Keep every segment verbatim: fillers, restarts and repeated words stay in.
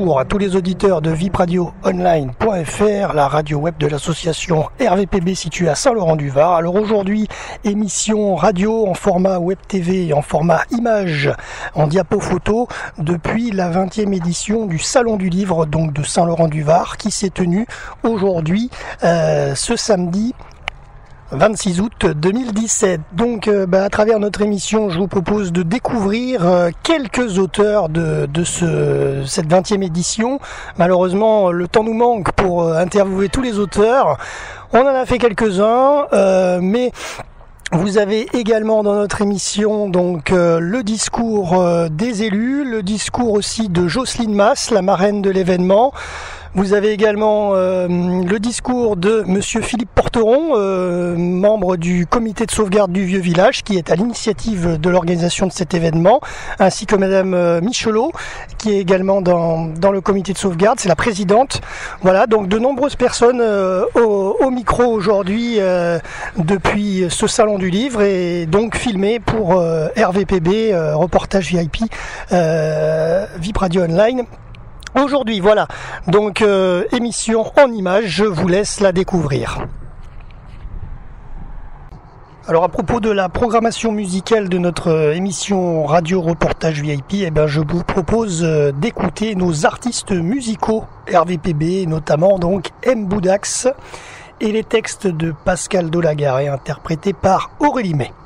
bonjour à tous les auditeurs de vip radio online point f r, la radio web de l'association R V P B située à Saint-Laurent-du-Var. Alors aujourd'hui, émission radio en format web T V et en format image en diapo-photo depuis la vingtième édition du Salon du Livre donc de Saint-Laurent-du-Var qui s'est tenu aujourd'hui, euh, ce samedi vingt-six août deux mille dix-sept. Donc euh, bah, à travers notre émission, je vous propose de découvrir euh, quelques auteurs de, de ce, cette vingtième édition. Malheureusement, le temps nous manque pour euh, interviewer tous les auteurs. On en a fait quelques-uns, euh, mais vous avez également dans notre émission donc euh, le discours euh, des élus, le discours aussi de Jocelyne Masse, la marraine de l'événement. Vous avez également euh, le discours de Monsieur Philippe Porteron, euh, membre du comité de sauvegarde du Vieux Village, qui est à l'initiative de l'organisation de cet événement, ainsi que Madame euh, Michelot, qui est également dans, dans le comité de sauvegarde, c'est la présidente. Voilà, donc de nombreuses personnes euh, au, au micro aujourd'hui euh, depuis ce salon du livre et donc filmé pour euh, R V P B, euh, reportage V I P, euh, Vip Radio Online. Aujourd'hui, voilà, donc euh, émission en images, je vous laisse la découvrir. Alors à propos de la programmation musicale de notre émission radio reportage V I P, eh ben, je vous propose d'écouter nos artistes musicaux R V P B, notamment donc M. Boudax et les textes de Pascal Dolagaré interprétés par Aurélie May.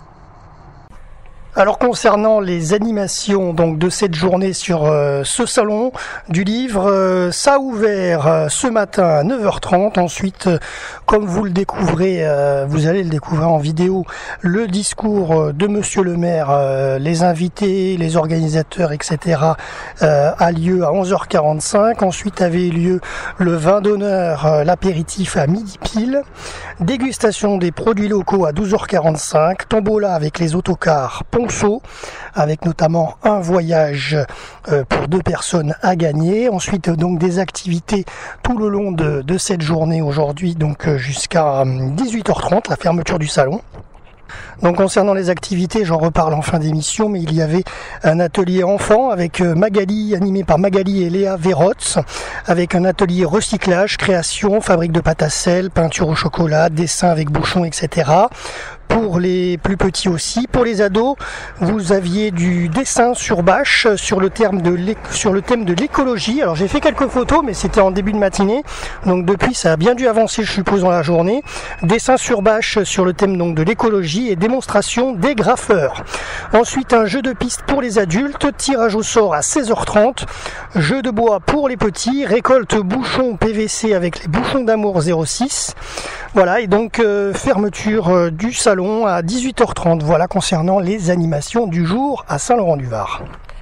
Alors concernant les animations donc de cette journée sur euh, ce salon du livre, euh, ça a ouvert euh, ce matin à neuf heures trente. Ensuite, euh, comme vous le découvrez, euh, vous allez le découvrir en vidéo, le discours de Monsieur le maire, euh, les invités, les organisateurs, et cetera euh, a lieu à onze heures quarante-cinq. Ensuite avait lieu le vin d'honneur, euh, l'apéritif à midi pile. Dégustation des produits locaux à douze heures quarante-cinq. Tombola avec les autocars Ponceau, avec notamment un voyage euh, pour deux personnes à gagner. Ensuite, donc des activités tout le long de, de cette journée aujourd'hui, donc euh, jusqu'à dix-huit heures trente, la fermeture du salon. Donc concernant les activités, j'en reparle en fin d'émission, mais il y avait un atelier enfant avec Magali, animé par Magali et Léa Verrotz, avec un atelier recyclage, création, fabrique de pâte à sel, peinture au chocolat, dessin avec bouchon, et cetera. Pour les plus petits aussi. Pour les ados, vous aviez du dessin sur bâche sur le, terme de sur le thème de l'écologie. Alors j'ai fait quelques photos, mais c'était en début de matinée. Donc depuis, ça a bien dû avancer, je suppose, dans la journée. Dessin sur bâche sur le thème donc de l'écologie et démonstration des graffeurs. Ensuite, un jeu de piste pour les adultes, tirage au sort à seize heures trente. Jeu de bois pour les petits, récolte bouchons P V C avec les bouchons d'amour zéro six. Voilà, et donc euh, fermeture euh, du salon à dix-huit heures trente. Voilà concernant les animations du jour à Saint-Laurent-du-Var.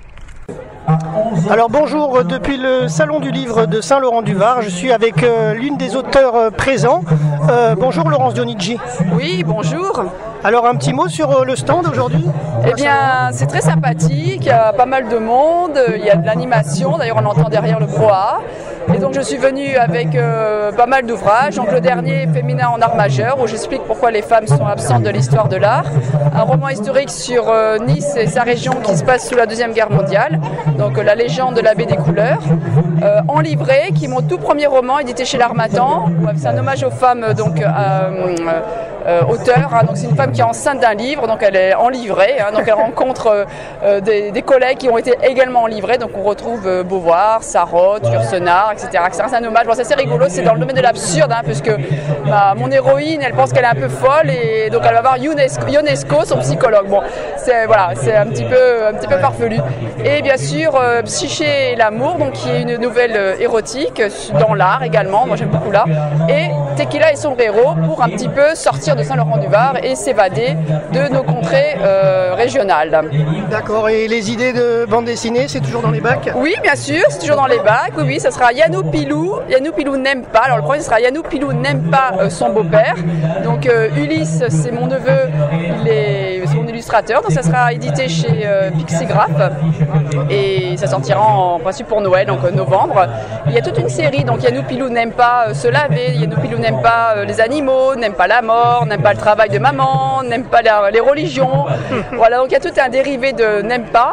Alors bonjour, depuis le Salon du Livre de Saint-Laurent-du-Var, je suis avec euh, l'une des auteurs euh, présents. Euh, bonjour Laurence Dionigi. Oui, bonjour. Alors un petit mot sur euh, le stand aujourd'hui ? Eh bien, c'est très sympathique, il y a pas mal de monde, il y a de l'animation, d'ailleurs on entend derrière le brouhaha. Et donc je suis venue avec euh, pas mal d'ouvrages, donc le dernier Féminin en art majeur, où j'explique pourquoi les femmes sont absentes de l'histoire de l'art. Un roman historique sur euh, Nice et sa région qui se passe sous la Deuxième Guerre mondiale, donc euh, la légende de la baie des couleurs. Euh, en livret, qui est mon tout premier roman édité chez l'Harmattan. C'est un hommage aux femmes donc, euh, euh, auteurs. Hein, donc c'est une femme qui est enceinte d'un livre, donc elle est en livret. Hein, donc elle rencontre euh, des, des collègues qui ont été également en livret. Donc on retrouve euh, Beauvoir, Sarraute, Yourcenar, et cetera et cetera. C'est un hommage. Bon, c'est assez rigolo, c'est dans le domaine de l'absurde, hein, puisque bah, mon héroïne, elle pense qu'elle est un peu folle et donc elle va voir Ionesco, Ionesco son psychologue. Bon, c'est voilà, c'est un petit peu, un petit peu farfelu. Et bien sûr, euh, Psyché et l'amour, donc qui est une nouvelle euh, érotique dans l'art également. Moi, j'aime beaucoup l'art. Et Tequila et Sombrero pour un petit peu sortir de Saint-Laurent-du-Var et s'évader de nos contrées euh, régionales. D'accord. Et les idées de bande dessinée, c'est toujours dans les bacs ? Oui, bien sûr, c'est toujours dans les bacs. Oui, oui, ça sera Yannou Pilou. Yannou Pilou n'aime pas. Alors le premier, ce sera Yannou Pilou n'aime pas euh, son beau-père. Donc euh, Ulysse, c'est mon neveu, il est, c'est mon illustrateur. Donc ça sera édité chez euh, Pixigraph et ça sortira en principe pour Noël, donc euh, novembre. Il y a toute une série. Donc Yannou Pilou n'aime pas euh, se laver. Yannou Pilou n'aime pas euh, les animaux, n'aime pas la mort, n'aime pas le travail de maman, n'aime pas la, les religions. Voilà, donc il y a tout un dérivé de n'aime pas.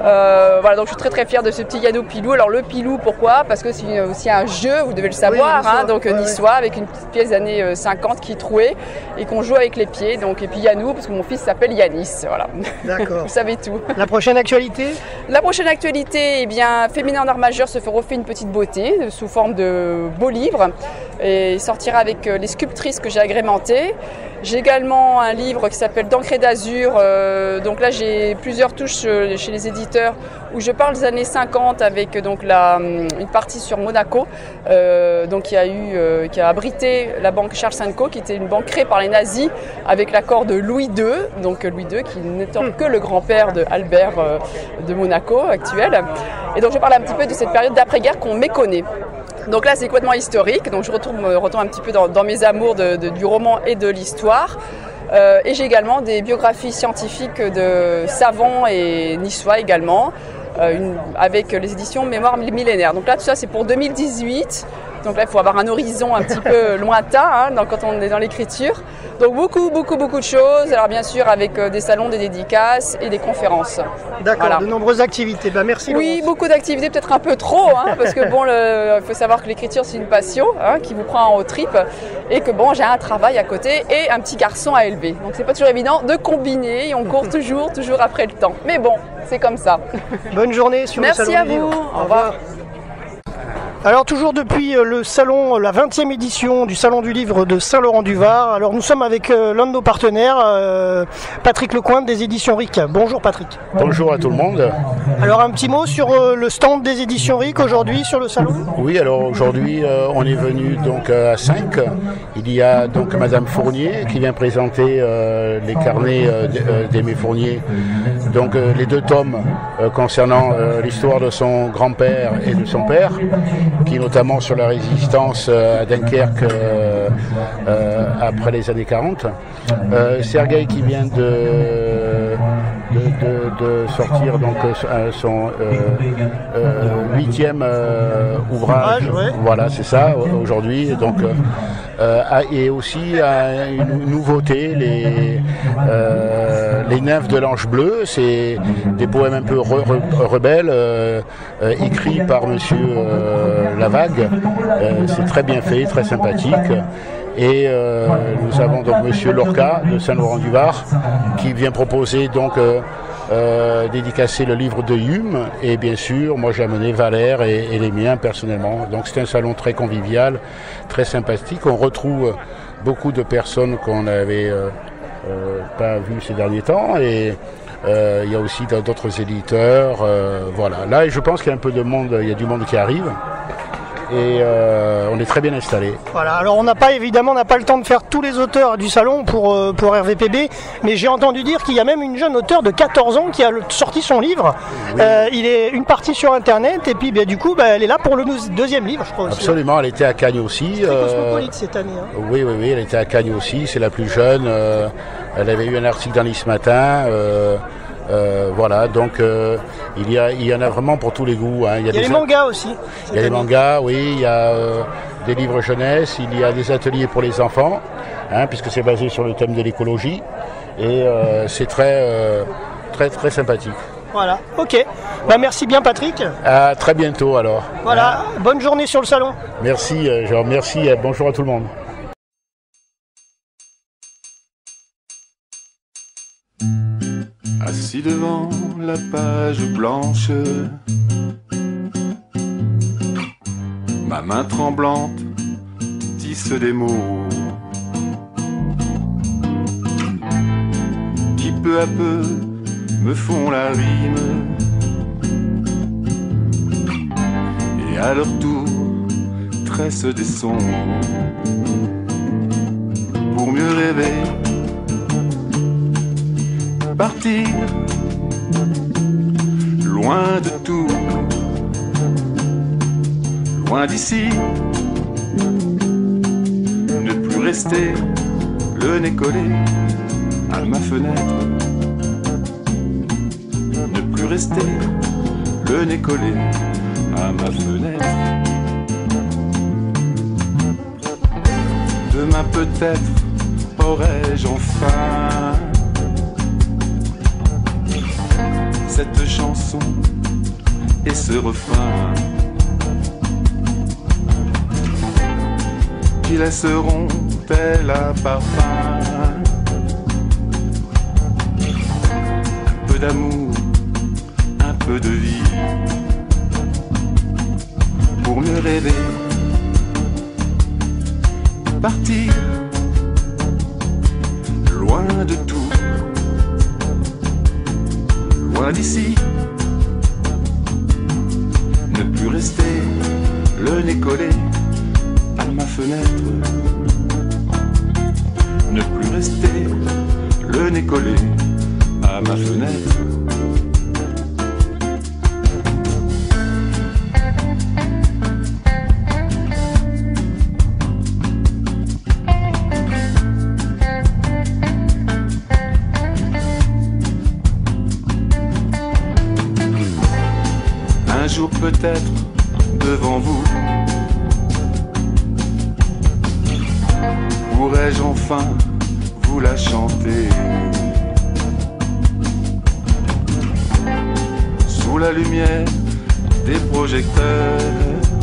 Euh, voilà, donc je suis très très fière de ce petit Yannou Pilou. Alors le Pilou, pourquoi? Parce que c'est aussi un jeu, vous devez le savoir, oui, hein, donc ouais, niçois, avec une petite pièce des années cinquante qui est trouée et qu'on joue avec les pieds. Donc, et puis Yannou, parce que mon fils s'appelle Yanis. Voilà. D'accord. Vous savez tout. La prochaine actualité? La prochaine actualité, eh bien, Féminin en art majeur se fait refait une petite beauté sous forme de beau livre et il sortira avec les sculptrices que j'ai agrémentées. J'ai également un livre qui s'appelle D'encre et d'azur. Euh, donc là, j'ai plusieurs touches chez les éditeurs où je parle des années cinquante avec donc la, une partie sur Monaco, euh, donc qui a eu, euh, qui a abrité la banque Charles Cinq, qui était une banque créée par les nazis avec l'accord de Louis deux, donc Louis deux qui n'étant que le grand-père de Albert euh, de Monaco actuel. Et donc je parle un petit peu de cette période d'après-guerre qu'on méconnaît. Donc là, c'est complètement historique. Donc je retourne, retourne un petit peu dans, dans mes amours de, de, du roman et de l'histoire. Euh, et j'ai également des biographies scientifiques de savants et niçois également, euh, une, avec les éditions Mémoire millénaire. Donc là, tout ça, c'est pour deux mille dix-huit. Donc là, il faut avoir un horizon un petit peu lointain hein, dans, quand on est dans l'écriture. Donc beaucoup, beaucoup, beaucoup de choses. Alors bien sûr, avec euh, des salons, des dédicaces et des conférences. D'accord, voilà. De nombreuses activités. Bah, merci. Oui, Laurence. Beaucoup d'activités, peut-être un peu trop, hein, parce que bon, il faut savoir que l'écriture, c'est une passion hein, qui vous prend aux tripes et que bon, j'ai un travail à côté et un petit garçon à élever. Donc c'est pas toujours évident de combiner et on court toujours, toujours après le temps. Mais bon, c'est comme ça. Bonne journée sur Merci le salon à du vous. livre. Au revoir. Alors toujours depuis le salon, la vingtième édition du Salon du Livre de Saint-Laurent-du-Var. Alors nous sommes avec l'un de nos partenaires, euh, Patrick Lecointe des éditions R I C. Bonjour Patrick. Bonjour à tout le monde. Alors un petit mot sur euh, le stand des éditions R I C aujourd'hui sur le salon. Oui, alors aujourd'hui euh, on est venu donc à cinq. Il y a donc Madame Fournier qui vient présenter euh, les carnets euh, d'Aimé Fournier. Donc euh, les deux tomes euh, concernant euh, l'histoire de son grand-père et de son père, qui notamment sur la résistance euh, à Dunkerque euh, euh, après les années quarante. Euh, Sergueï qui vient de, de, de, de sortir donc euh, son euh, euh, huitième euh, ouvrage. Ouais. Voilà, c'est ça aujourd'hui. Donc euh, et aussi euh, une nouveauté, les euh, les nymphes de l'Ange bleu. C'est des poèmes un peu re, re, rebelles euh, euh, écrits par Monsieur euh, Lavague. Euh, c'est très bien fait, très sympathique. Et euh, nous avons donc Monsieur Lorca de Saint-Laurent-du-Var qui vient proposer donc euh, euh, dédicacer le livre de Hume. Et bien sûr, moi j'ai amené Valère et, et les miens personnellement. Donc c'est un salon très convivial, très sympathique. On retrouve beaucoup de personnes qu'on n'avait euh, euh, pas vues ces derniers temps. Et euh, il y a aussi d'autres éditeurs. Euh, voilà. Là, je pense qu'il y a un peu de monde, il y a du monde qui arrive. Et euh, on est très bien installé. Voilà, alors on n'a pas évidemment on n'a pas le temps de faire tous les auteurs du salon pour, euh, pour R V P B, mais j'ai entendu dire qu'il y a même une jeune auteure de quatorze ans qui a le, sorti son livre. Oui. Euh, il est une partie sur internet et puis bah, du coup bah, elle est là pour le deuxième livre, je crois aussi. Absolument, elle était à Cagnes aussi. C'est euh, cosmopolite cette année. Hein. Oui, oui, oui, elle était à Cagnes aussi, c'est la plus jeune. Euh, elle avait eu un article dans l'I ce matin. Euh, Euh, voilà, donc euh, il, y a, il y en a vraiment pour tous les goûts. Hein. Il y a, il y a des les mangas aussi. Il y a des mangas, oui, il y a euh, des livres jeunesse, il y a des ateliers pour les enfants, hein, puisque c'est basé sur le thème de l'écologie. Et euh, c'est très, euh, très, très sympathique. Voilà, ok. Bah, merci bien Patrick. À très bientôt alors. Voilà, hein. Bonne journée sur le salon. Merci, euh, genre, merci, euh, bonjour à tout le monde. Assis devant la page blanche, ma main tremblante tisse des mots qui peu à peu me font la rime et à leur tour tressent des sons pour mieux rêver. Partir loin de tout, loin d'ici, ne plus rester le nez collé à ma fenêtre, ne plus rester le nez collé à ma fenêtre. Demain peut-être aurai-je enfin cette chanson et ce refrain qui laisseront tel un parfum, un peu d'amour, un peu de vie, pour mieux rêver, partir loin de tout, loin d'ici, ne plus rester le nez collé à ma fenêtre, ne plus rester le nez collé à ma fenêtre. Un jour peut-être devant vous, pourrais-je enfin vous la chanter, sous la lumière des projecteurs,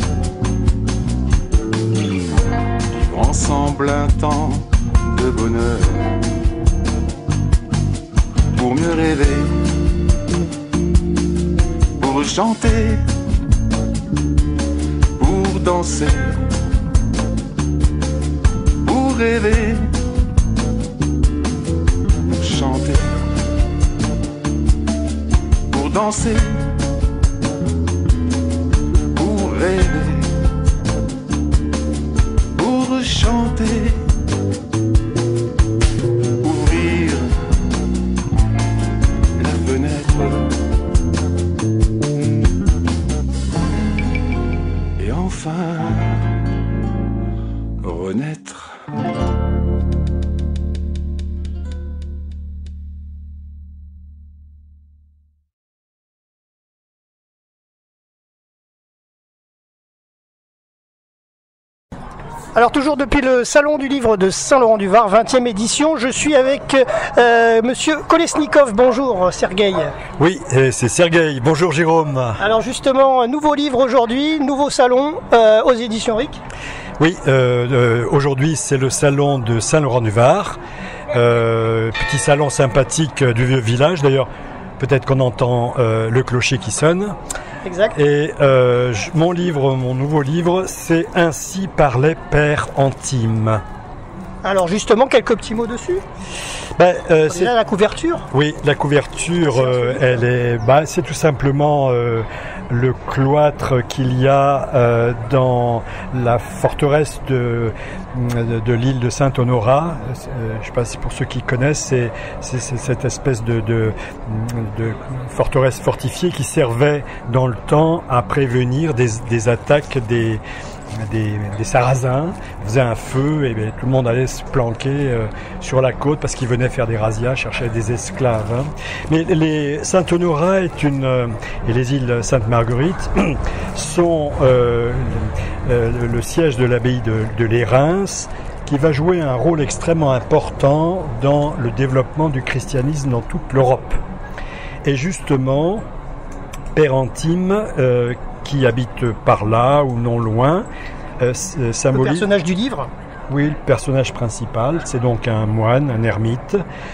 vivre ensemble un temps de bonheur, pour mieux rêver, pour chanter, pour danser, pour rêver, pour chanter, pour danser, pour rêver, pour chanter, ouvrir la fenêtre et enfin renaître. Alors toujours depuis le Salon du Livre de Saint-Laurent-du-Var, vingtième édition, je suis avec euh, Monsieur Kolesnikov. Bonjour Sergueï. Oui, c'est Sergueï. Bonjour Jérôme. Alors justement, nouveau livre aujourd'hui, nouveau salon euh, aux éditions R I C. Oui, euh, euh, aujourd'hui c'est le Salon de Saint-Laurent-du-Var. Euh, petit salon sympathique du vieux village. D'ailleurs, peut-être qu'on entend euh, le clocher qui sonne. Exact. Et euh, mon livre, mon nouveau livre, c'est Ainsi parlait Père Antime. Alors justement, quelques petits mots dessus. Ben, euh, c'est là la couverture. Oui, la couverture, euh, elle est, bah, c'est tout simplement euh, le cloître qu'il y a euh, dans la forteresse de, de, de l'île de Saint-Honorat. Euh, je ne sais pas si pour ceux qui connaissent, c'est, c'est, c'est cette espèce de, de, de forteresse fortifiée qui servait dans le temps à prévenir des, des attaques des Des, des Sarrasins, faisaient un feu et bien, tout le monde allait se planquer euh, sur la côte parce qu'ils venaient faire des razzias, chercher des esclaves. Hein. Mais les Saint-Honorat est une euh, et les îles Sainte-Marguerite sont euh, euh, le siège de l'abbaye de, de Lérins, qui va jouer un rôle extrêmement important dans le développement du christianisme dans toute l'Europe. Et justement, Père Antime, euh, qui habite par là ou non loin, euh, symbolise... Le personnage du livre ? Oui, le personnage principal, c'est donc un moine, un ermite,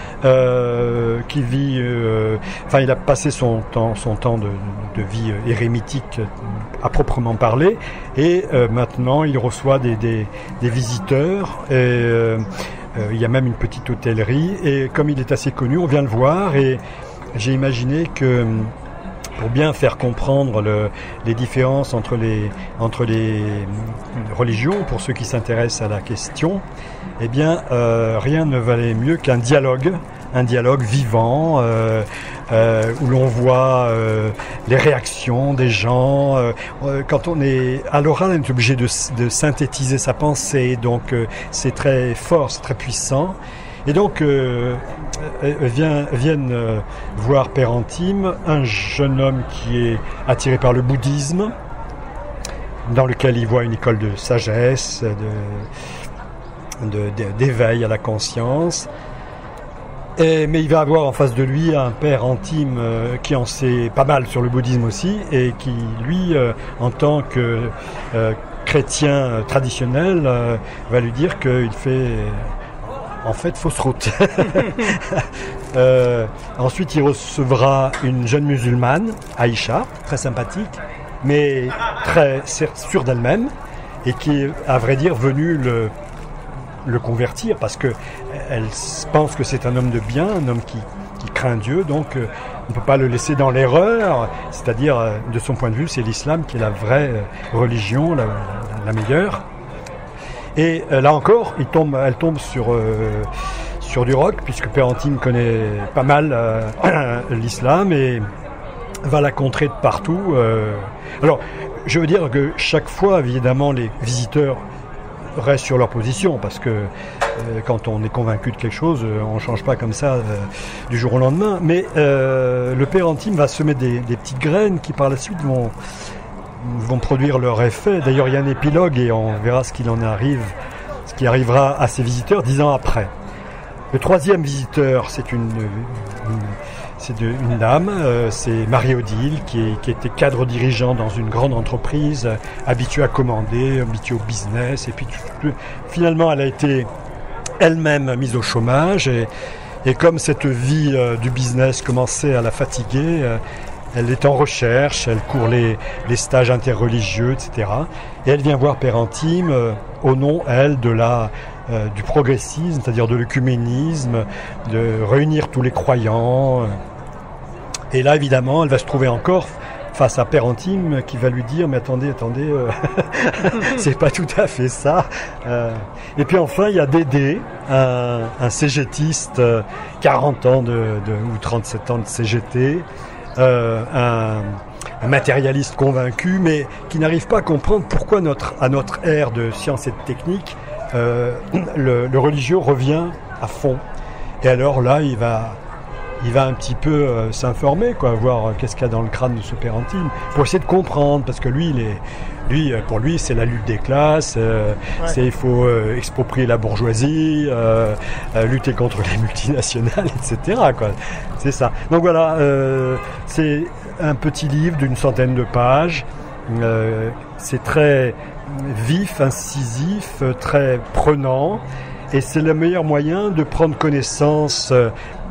euh, qui vit... Euh, enfin, il a passé son temps, son temps de, de vie érémitique à proprement parler, et euh, maintenant il reçoit des, des, des visiteurs, et euh, euh, il y a même une petite hôtellerie, et comme il est assez connu, on vient le voir, et j'ai imaginé que... pour bien faire comprendre le, les différences entre les, entre les religions, pour ceux qui s'intéressent à la question, eh bien, euh, rien ne valait mieux qu'un dialogue, un dialogue vivant, euh, euh, où l'on voit euh, les réactions des gens. Euh, quand on est à l'oral, on est obligé de, de synthétiser sa pensée, donc euh, c'est très fort, c'est très puissant. Et donc, euh, vient, viennent euh, voir Père Antime, un jeune homme qui est attiré par le bouddhisme, dans lequel il voit une école de sagesse, de, de, de, d'éveil à la conscience. Et, mais il va avoir en face de lui un père Antime euh, qui en sait pas mal sur le bouddhisme aussi et qui, lui, euh, en tant que euh, chrétien euh, traditionnel, euh, va lui dire qu'il fait en fait fausse route. euh, ensuite, il recevra une jeune musulmane, Aïcha, très sympathique, mais très sûre d'elle-même et qui est, à vrai dire, venue le le convertir parce que elle pense que c'est un homme de bien, un homme qui, qui craint Dieu, donc euh, on ne peut pas le laisser dans l'erreur, c'est-à-dire euh, de son point de vue c'est l'islam qui est la vraie euh, religion, la, la, la meilleure. Et euh, là encore, il tombe, elle tombe sur, euh, sur du roc puisque Père Antime connaît pas mal euh, l'islam et va la contrer de partout. Euh. Alors je veux dire que chaque fois évidemment les visiteurs restent sur leur position parce que euh, quand on est convaincu de quelque chose, euh, on ne change pas comme ça euh, du jour au lendemain. Mais euh, le Père Antime va semer des, des petites graines qui par la suite vont, vont produire leur effet. D'ailleurs, il y a un épilogue et on verra ce qu'il en arrive, ce qui arrivera à ses visiteurs dix ans après. Le troisième visiteur, c'est une, une c'est de, une dame, euh, c'est Marie-Odile, qui, est, qui était cadre dirigeant dans une grande entreprise, euh, habituée à commander, habituée au business, et puis tout, tout, finalement elle a été elle-même mise au chômage, et, et comme cette vie euh, du business commençait à la fatiguer, euh, elle est en recherche, elle court les, les stages interreligieux, et cetera. Et elle vient voir Père Antime euh, au nom, elle, de la... Euh, du progressisme, c'est-à-dire de l'œcuménisme, de réunir tous les croyants. Et là, évidemment, elle va se trouver encore face à Père Antime qui va lui dire « Mais attendez, attendez, euh, c'est pas tout à fait ça. Euh, » Et puis enfin, il y a Dédé, un, un cégétiste, euh, quarante ans de, de, ou trente-sept ans de C G T, euh, un... un matérialiste convaincu, mais qui n'arrive pas à comprendre pourquoi notre, à notre ère de sciences et de technique, euh, le, le religieux revient à fond. Et alors là, il va, il va un petit peu euh, s'informer, quoi, voir euh, qu'est-ce qu'il y a dans le crâne de ce Père Antime, pour essayer de comprendre, parce que lui, il est, lui pour lui, c'est la lutte des classes, euh, ouais. c'est, il faut euh, exproprier la bourgeoisie, euh, euh, lutter contre les multinationales, et cetera, quoi. C'est ça. Donc voilà, euh, c'est un petit livre d'une centaine de pages. Euh, c'est très vif, incisif, très prenant, et c'est le meilleur moyen de prendre connaissance euh,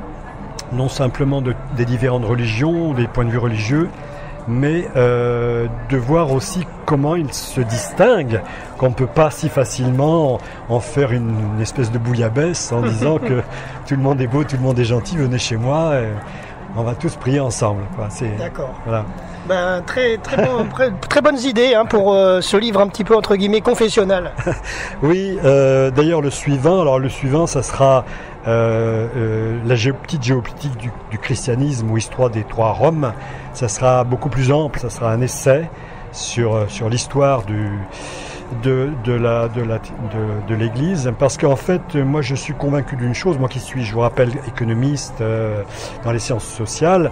non simplement de, des différentes religions, des points de vue religieux, mais euh, de voir aussi comment ils se distinguent, qu'on ne peut pas si facilement en faire une, une espèce de bouillabaisse en disant que tout le monde est beau, tout le monde est gentil, venez chez moi, et on va tous prier ensemble. Quoi. C'est, D'accord. Voilà. Ben, très, très, bon, très, très bonnes idées hein, pour euh, ce livre un petit peu entre guillemets confessionnal. Oui, euh, d'ailleurs le suivant, alors le suivant, ça sera euh, euh, la géo- petite géopolitique du, du christianisme ou histoire des trois Roms. Ça sera beaucoup plus ample, ça sera un essai sur sur l'histoire du de de la de la de, de l'Église, parce qu'en fait, moi je suis convaincu d'une chose, moi qui suis, je vous rappelle, économiste euh, dans les sciences sociales.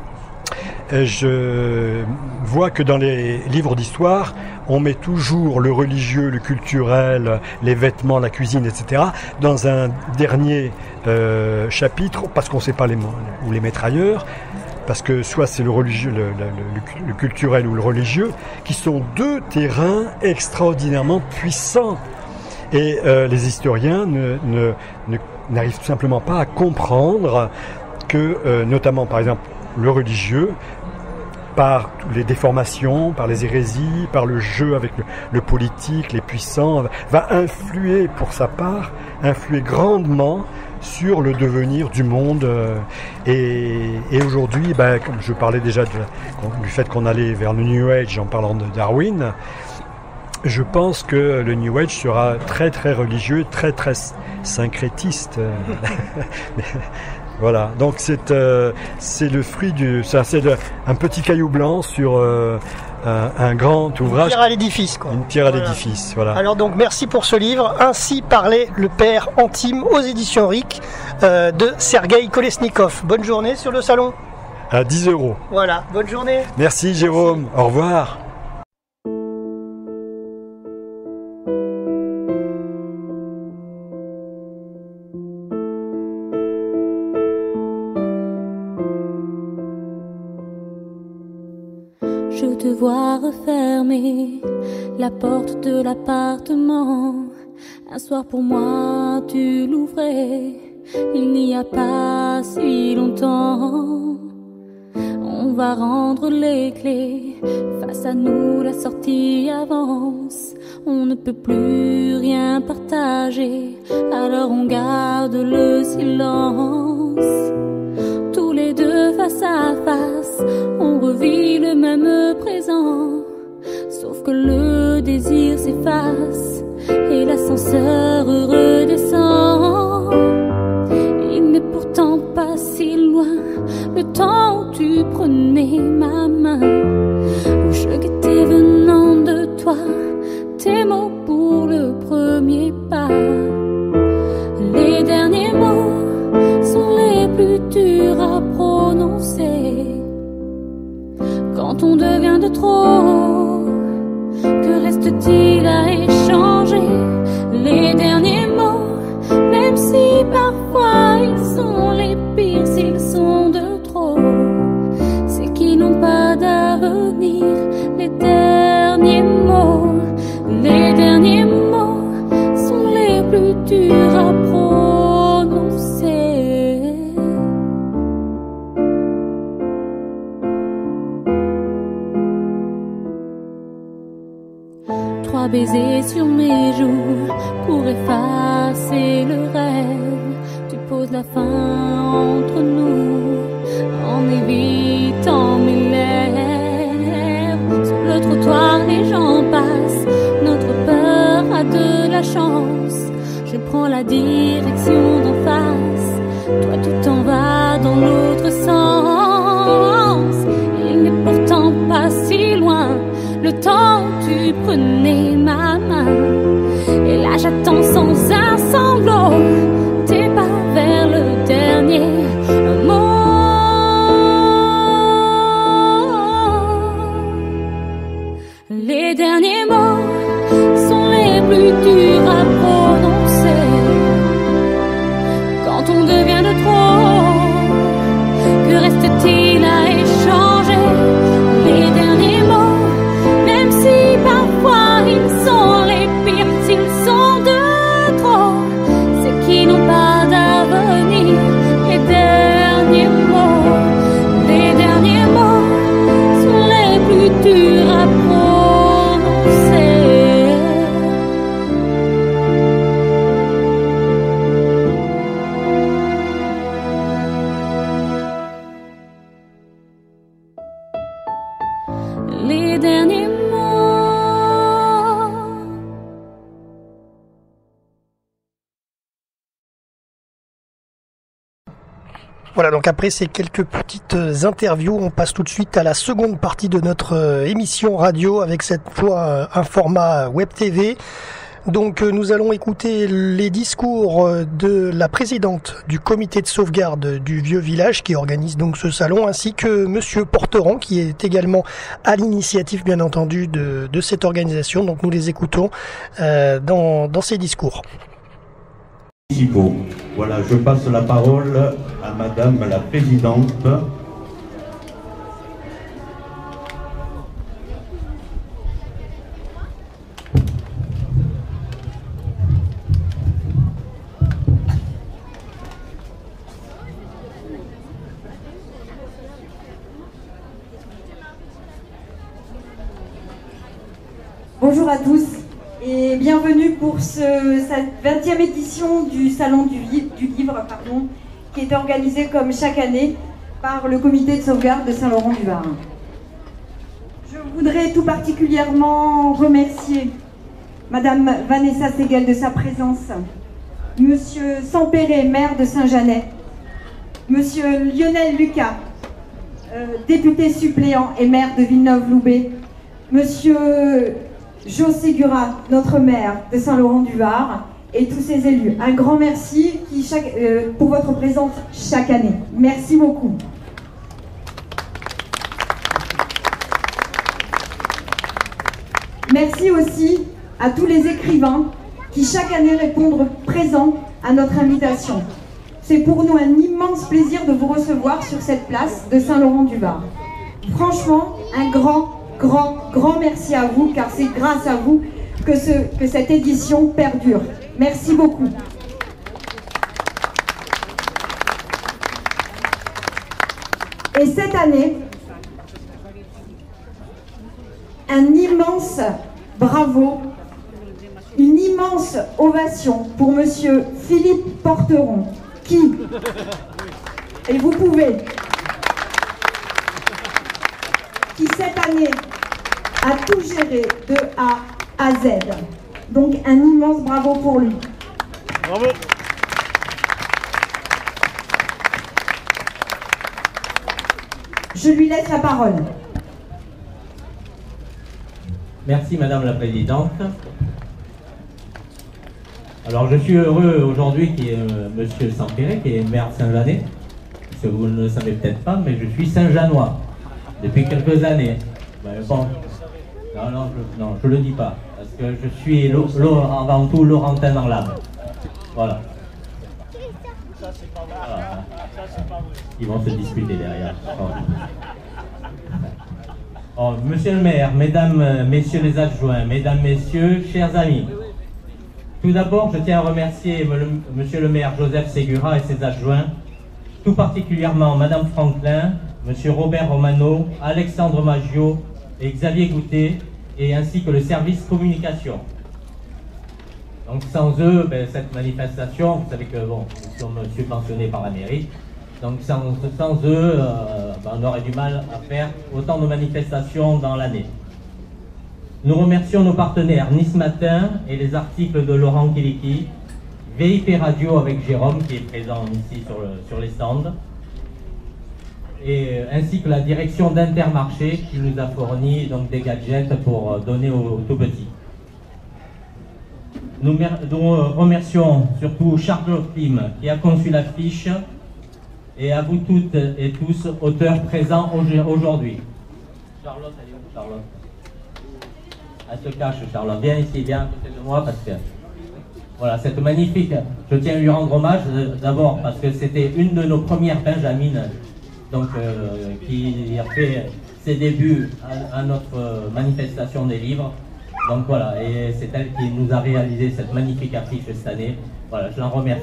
Je vois que dans les livres d'histoire, on met toujours le religieux, le culturel, les vêtements, la cuisine, et cetera dans un dernier euh, chapitre, parce qu'on ne sait pas les, où les mettre ailleurs, parce que soit c'est le religieux, le, le, le, le culturel ou le religieux, qui sont deux terrains extraordinairement puissants. Et euh, les historiens ne, ne, ne, n'arrivent tout simplement pas à comprendre que, euh, notamment par exemple, le religieux, par les déformations, par les hérésies, par le jeu avec le, le politique, les puissants, va influer pour sa part, influer grandement sur le devenir du monde. Et, et aujourd'hui, ben, comme je parlais déjà de, du fait qu'on allait vers le New Age en parlant de Darwin, je pense que le New Age sera très très religieux, très très syncrétiste. Voilà, donc c'est euh, c'est le fruit du, c'est, c'est de, un petit caillou blanc sur euh, un, un grand ouvrage. Une pierre à l'édifice, quoi. Une pierre à voilà. l'édifice, voilà. Alors donc merci pour ce livre. Ainsi parlait le Père Antime aux éditions R I C euh, de Sergueï Kolesnikov. Bonne journée sur le salon. À dix euros. Voilà, bonne journée. Merci Jérôme, merci. Au revoir. te voir refermer la porte de l'appartement. Un soir pour moi tu l'ouvrais, il n'y a pas si longtemps. On va rendre les clés, face à nous la sortie avance. On ne peut plus rien partager, alors on garde le silence. Tous les deux face à face, on revit le même présent. Sauf que le désir s'efface et l'ascenseur redescend. Il n'est pourtant pas si loin le temps où tu prenais ma main, où je guettais venant de toi tes mots pour le premier pas. Les derniers mots sont les plus durs à prononcer. Quand on devient de trop, que reste-t-il à échanger? Les derniers mots, même si parfois ils sont les pires, s'ils sont de trop, c'est qu'ils n'ont pas d'avenir. Les derniers mots, les derniers mots sont les plus durs à prononcer. Trois baisers sur mes joues pour effacer le rêve. Tu poses la fin entre nous en évitant mes lèvres. Sur le trottoir les gens passent, notre peur a de la chance. Je prends la direction d'en face, toi tu t'en vas dans l'autre sens. Il n'est pourtant pas si loin le temps où tu prenais ma main. Et là j'attends sans un sanglot tes pas vers le dernier mot. Les derniers mots sont les plus durs à prononcer. Quand on devient de trop, que reste-t-il à échanger? Les derniers mots, même si parfois ils sont les pires, s'ils sont de trop, c'est qu'ils n'ont pas d'avenir. Les derniers mots, les derniers mots sont les plus durs à prononcer. Les derniers mots. Voilà, donc après ces quelques petites interviews, on passe tout de suite à la seconde partie de notre euh, émission radio avec cette fois euh, un format web T V. Donc euh, nous allons écouter les discours euh, de la présidente du comité de sauvegarde du vieux village qui organise donc ce salon, ainsi que Monsieur Porteron qui est également à l'initiative bien entendu de, de cette organisation. Donc nous les écoutons euh, dans, dans ces discours. Voilà, je passe la parole à Madame la Présidente. Bonjour à tous et bienvenue pour ce, cette vingtième édition du Salon du, du Livre pardon, qui est organisé comme chaque année par le comité de sauvegarde de Saint-Laurent-du-Var. Je voudrais tout particulièrement remercier Madame Vanessa Seguel de sa présence, Monsieur Sampéré, maire de Saint-Janet, Monsieur Lionel Lucas, euh, député suppléant et maire de Villeneuve-Loubet, Monsieur Jo Segura, notre maire de Saint-Laurent-du-Var, et tous ses élus. Un grand merci qui chaque, euh, pour votre présence chaque année. Merci beaucoup. Merci aussi à tous les écrivains qui chaque année répondent présents à notre invitation. C'est pour nous un immense plaisir de vous recevoir sur cette place de Saint-Laurent-du-Var. Franchement, un grand grand, grand merci à vous, car c'est grâce à vous que, ce, que cette édition perdure. Merci beaucoup. Et cette année, un immense bravo, une immense ovation pour Monsieur Philippe Porteron, qui, et vous pouvez, qui cette année a tout géré de A à Z. Donc un immense bravo pour lui. Bravo. Je lui laisse la parole. Merci Madame la Présidente. Alors je suis heureux aujourd'hui qu'il y ait euh, Monsieur Sampéré, qui est maire de Saint-Jeanais. Parce que vous ne le savez peut-être pas, mais je suis Saint-Janois depuis quelques années. Ben, bon, non, non, je, non, je le dis pas, parce que je suis avant tout Laurentin dans l'âme. Voilà. Voilà. Ils vont se disputer derrière. Oh. Oh, monsieur le maire, mesdames, messieurs les adjoints, mesdames, messieurs, chers amis. Tout d'abord, je tiens à remercier le, monsieur le maire Joseph Ségura et ses adjoints, tout particulièrement madame Franklin, monsieur Robert Romano, Alexandre Maggio et Xavier Goutet, et ainsi que le service communication. Donc sans eux, ben, cette manifestation, vous savez que bon, nous sommes subventionnés par la mairie, donc sans, sans eux, euh, ben, on aurait du mal à faire autant de manifestations dans l'année. Nous remercions nos partenaires Nice Matin et les articles de Laurent Kiliki, V I P Radio avec Jérôme qui est présent ici sur, le, sur les stands, et ainsi que la direction d'Intermarché qui nous a fourni donc, des gadgets pour donner aux tout petits. Nous, nous remercions surtout Charlotte Pim qui a conçu l'affiche, et à vous toutes et tous, auteurs présents aujourd'hui. Charlotte, elle est où, Charlotte? Elle se cache, Charlotte. Viens ici, viens à côté de moi, parce que voilà, cette magnifique, je tiens à lui rendre hommage d'abord parce que c'était une de nos premières Benjamines, donc euh, qui a fait ses débuts à, à notre manifestation des livres. Donc voilà, et c'est elle qui nous a réalisé cette magnifique affiche cette année. Voilà, je l'en remercie.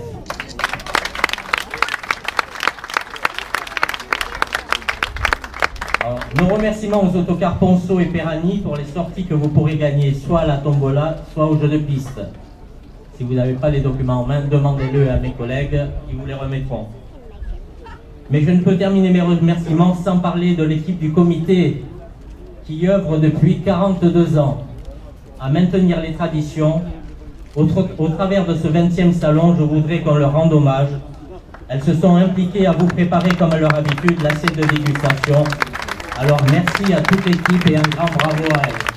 Alors, nos remerciements aux autocars Ponceau et Perani pour les sorties que vous pourrez gagner soit à la tombola, soit au jeu de piste. Si vous n'avez pas les documents en main, demandez-le à mes collègues, ils vous les remettront. Mais je ne peux terminer mes remerciements sans parler de l'équipe du comité qui œuvre depuis quarante-deux ans à maintenir les traditions. Au, tra au travers de ce vingtième salon, je voudrais qu'on leur rende hommage. Elles se sont impliquées à vous préparer comme à leur habitude l'assiette de dégustation. Alors merci à toute l'équipe et un grand bravo à elles.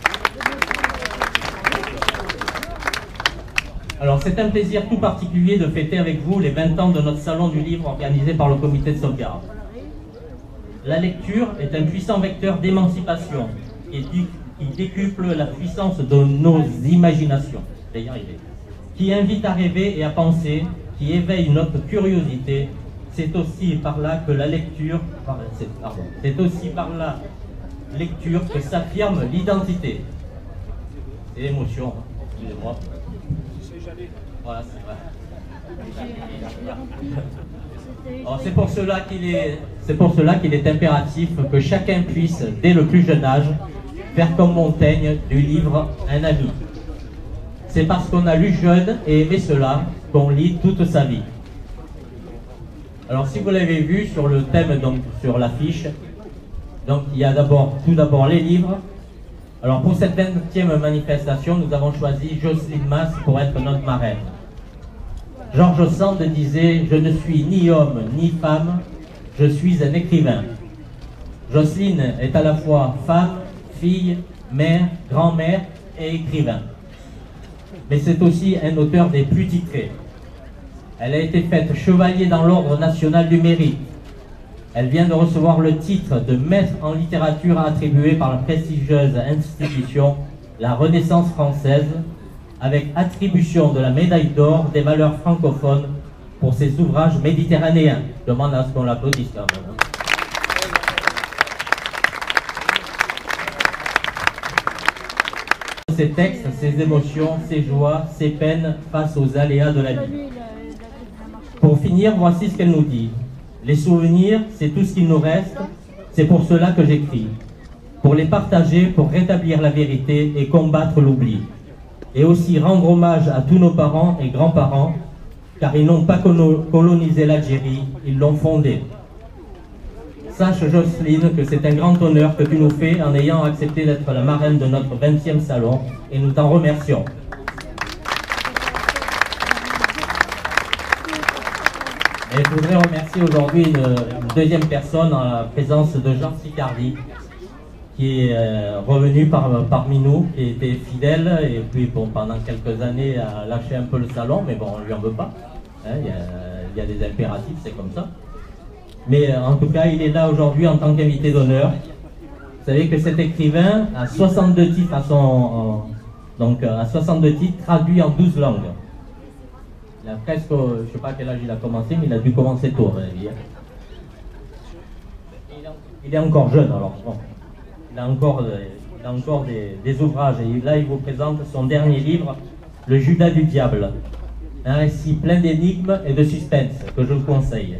Alors c'est un plaisir tout particulier de fêter avec vous les vingt ans de notre salon du livre organisé par le comité de sauvegarde. La lecture est un puissant vecteur d'émancipation qui, qui décuple la puissance de nos imaginations, qui invite à rêver et à penser, qui éveille notre curiosité. C'est aussi par là que la lecture, c'est aussi par la lecture que s'affirme l'identité. C'est l'émotion, excusez-moi. Voilà, c'est vrai. C'est pour cela qu'il est, c'est pour cela qu'il est impératif que chacun puisse, dès le plus jeune âge, faire comme Montaigne du livre un ami. C'est parce qu'on a lu jeune et aimé cela qu'on lit toute sa vie. Alors si vous l'avez vu sur le thème, donc sur l'affiche, donc il y a d'abord, tout d'abord les livres. Alors pour cette vingtième manifestation, nous avons choisi Jocelyne Masse pour être notre marraine. George Sand disait « Je ne suis ni homme ni femme, je suis un écrivain ». Jocelyne est à la fois femme, fille, mère, grand-mère et écrivain. Mais c'est aussi un auteur des plus titrés. Elle a été faite chevalier dans l'ordre national du mérite. Elle vient de recevoir le titre de maître en littérature attribué par la prestigieuse institution la Renaissance française, avec attribution de la médaille d'or des valeurs francophones pour ses ouvrages méditerranéens. Je demande à ce qu'on l'applaudisse quand même. ses textes, ses émotions, ses joies, ses peines face aux aléas de la vie. Pour finir, voici ce qu'elle nous dit. Les souvenirs, c'est tout ce qu'il nous reste, c'est pour cela que j'écris. Pour les partager, pour rétablir la vérité et combattre l'oubli. Et aussi rendre hommage à tous nos parents et grands-parents, car ils n'ont pas colonisé l'Algérie, ils l'ont fondée. Sache, Jocelyne, que c'est un grand honneur que tu nous fais en ayant accepté d'être la marraine de notre vingtième salon, et nous t'en remercions. Et je voudrais remercier aujourd'hui une, une deuxième personne en la présence de Jean Sicardi, qui est euh, revenu par, parmi nous, qui était fidèle, et puis bon, pendant quelques années a lâché un peu le salon, mais bon, on ne lui en veut pas. Hein, il y a, il y a des impératifs, c'est comme ça. Mais euh, en tout cas, il est là aujourd'hui en tant qu'invité d'honneur. Vous savez que cet écrivain a soixante-deux titres à son, en, donc à soixante-deux titres traduits en douze langues. Il a presque, je ne sais pas quel âge il a commencé, mais il a dû commencer tôt, à mon avis. Il est encore jeune, alors bon. Il a encore, il a encore des, des ouvrages, et là il vous présente son dernier livre, Le Judas du Diable. Un récit plein d'énigmes et de suspense que je vous conseille.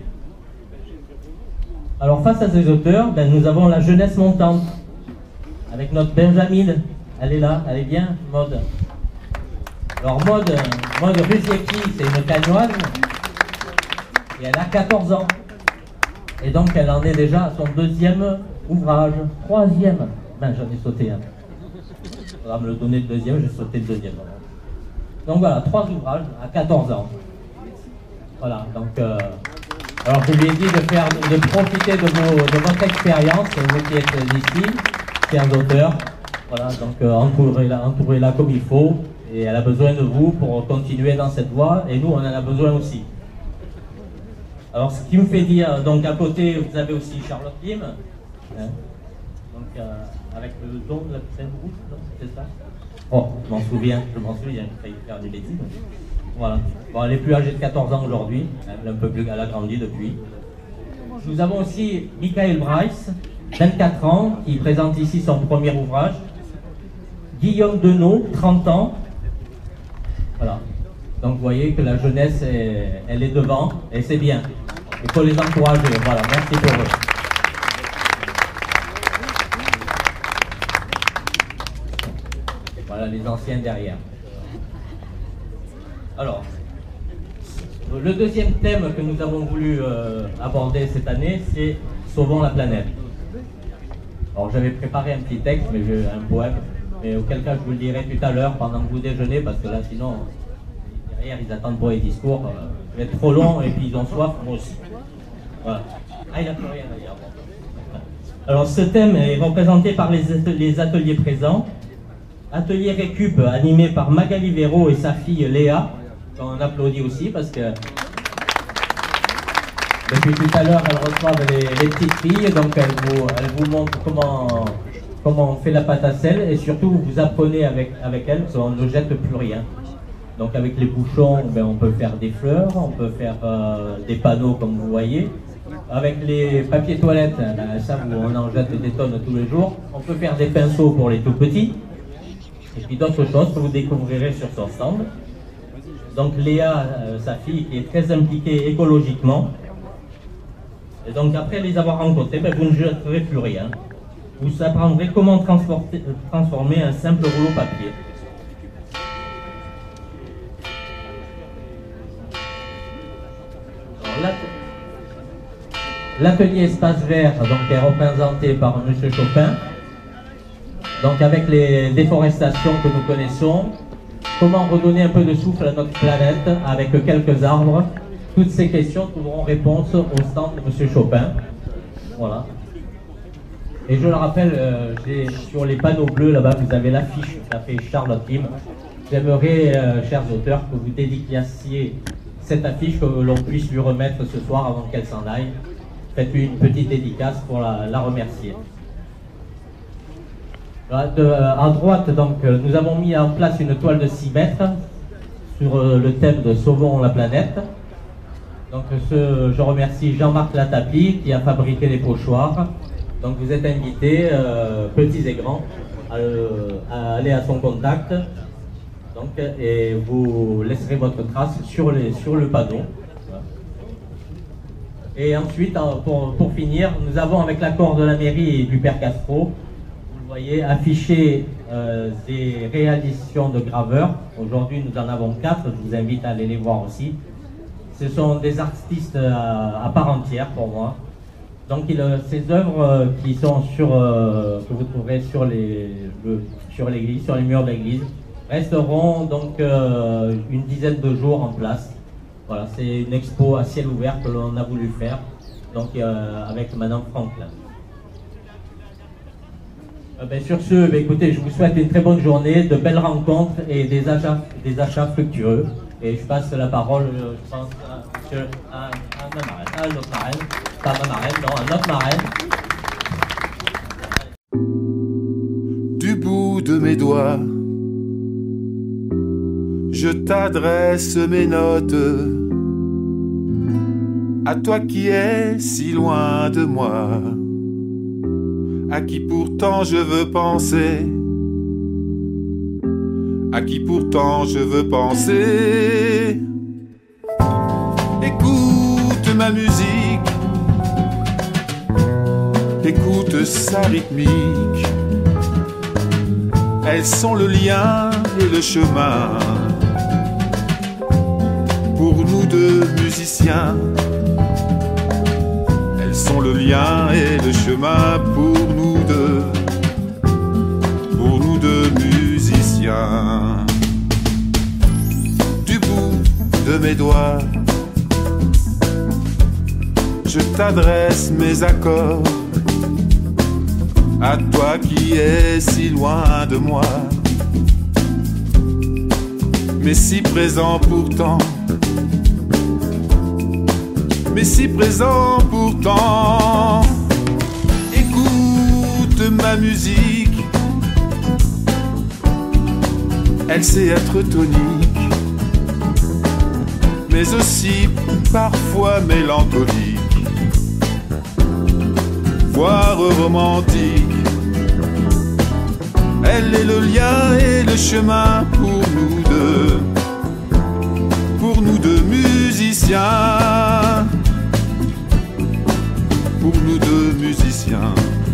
Alors face à ces auteurs, ben, nous avons la jeunesse montante, avec notre Benjamin. Elle est là, elle est bien, Maude. Alors Maude, Maude Ruziecki, c'est une cagnoise, et elle a quatorze ans. Et donc elle en est déjà à son deuxième ouvrage, troisième. Ben j'en ai sauté un. On va me le donner le deuxième, j'ai sauté le deuxième. Donc voilà, trois ouvrages à quatorze ans. Voilà, donc euh, alors je lui ai dit de faire, de profiter de, vos, de votre expérience, vous qui êtes ici, chers auteurs. Voilà, donc euh, entourez-la, entourez-la comme il faut, et elle a besoin de vous pour continuer dans cette voie, et nous on en a besoin aussi. Alors ce qui me fait dire, donc à côté vous avez aussi Charlotte Lim, hein, donc euh, avec le don de la petite rouge, c'est ça? Oh, je m'en souviens, je m'en souviens, j'ai failli faire des bêtises. Voilà. Bon, elle est plus âgée de quatorze ans aujourd'hui, elle est un peu plus, elle a grandi depuis. Nous avons aussi Michael Bryce, vingt-quatre ans, qui présente ici son premier ouvrage. Guillaume Denot, trente ans. Voilà. Donc vous voyez que la jeunesse, est, elle est devant, et c'est bien. Il faut les encourager. Voilà, merci pour eux. Voilà les anciens derrière. Alors, le deuxième thème que nous avons voulu euh, aborder cette année, c'est Sauvons la planète. Alors j'avais préparé un petit texte, mais j'ai un poème, mais auquel cas je vous le dirai tout à l'heure pendant que vous déjeunez, parce que là sinon, derrière ils attendent pour les discours, euh, ça va être trop long et puis ils ont soif, moi aussi. Voilà. Ah, il n'a plus rien à dire. Alors ce thème est représenté par les, les ateliers présents. Atelier Récup animé par Magali Véro et sa fille Léa. On applaudit aussi parce que depuis tout à l'heure elles reçoivent les, les petites filles, donc elles vous, elles vous montrent comment, comment on fait la pâte à sel, et surtout vous apprenez avec, avec elles qu'on ne jette plus rien. Donc avec les bouchons, ben, on peut faire des fleurs, on peut faire euh, des panneaux comme vous voyez. Avec les papiers toilettes, ben, ça on en jette des tonnes tous les jours. On peut faire des pinceaux pour les tout petits. Et puis d'autres choses que vous découvrirez sur son stand. Donc Léa, euh, sa fille, qui est très impliquée écologiquement. Et donc après les avoir rencontrés, ben, vous ne jetterez plus rien. Vous apprendrez comment transporter, transformer un simple rouleau papier. L'atelier Espace Vert donc, est représenté par M. Chopin. Donc avec les déforestations que nous connaissons, comment redonner un peu de souffle à notre planète avec quelques arbres. Toutes ces questions trouveront réponse au stand de M. Chopin. Voilà. Et je le rappelle, euh, sur les panneaux bleus là-bas, vous avez l'affiche qu'a fait Charlotte Lim. J'aimerais, euh, chers auteurs, que vous dédicaciez cette affiche, que l'on puisse lui remettre ce soir avant qu'elle s'en aille. Faites-lui une petite dédicace pour la, la remercier. De, à droite, donc, nous avons mis en place une toile de six mètres sur le thème de Sauvons la planète. Donc, ce, je remercie Jean-Marc Latapi qui a fabriqué les pochoirs. Donc, vous êtes invités, euh, petits et grands, à, à aller à son contact. Donc, et vous laisserez votre trace sur, les, sur le panneau. Et ensuite, pour, pour finir, nous avons avec l'accord de la mairie et du Père Castro, vous le voyez, affiché euh, des réalisations de graveurs. Aujourd'hui, nous en avons quatre, je vous invite à aller les voir aussi. Ce sont des artistes à, à part entière pour moi. Donc il, ces œuvres euh, qui sont sur, euh, que vous trouverez sur les, le, sur l'église, sur les murs de l'église, resteront donc euh, une dizaine de jours en place. Voilà, c'est une expo à ciel ouvert que l'on a voulu faire, donc euh, avec Madame Franklin. Euh, ben, sur ce, ben, écoutez, je vous souhaite une très bonne journée, de belles rencontres et des achats, des achats fructueux. Et je passe la parole, je pense, à, monsieur, à, à ma marraine, à notre marraine, pas ma marraine, non, à notre marraine. Du bout de mes doigts, je t'adresse mes notes, à toi qui es si loin de moi, à qui pourtant je veux penser, à qui pourtant je veux penser. Écoute ma musique, écoute sa rythmique, elles sont le lien et le chemin pour nous deux musiciens. Elles sont le lien et le chemin pour nous deux, pour nous deux musiciens. Du bout de mes doigts, je t'adresse mes accords, à toi qui es si loin de moi, mais si présent pourtant, mais si présent pourtant. Écoute ma musique, elle sait être tonique, mais aussi parfois mélancolique, voire romantique. Elle est le lien et le chemin pour nous deux, pour nous deux musiciens, pour nous deux musiciens.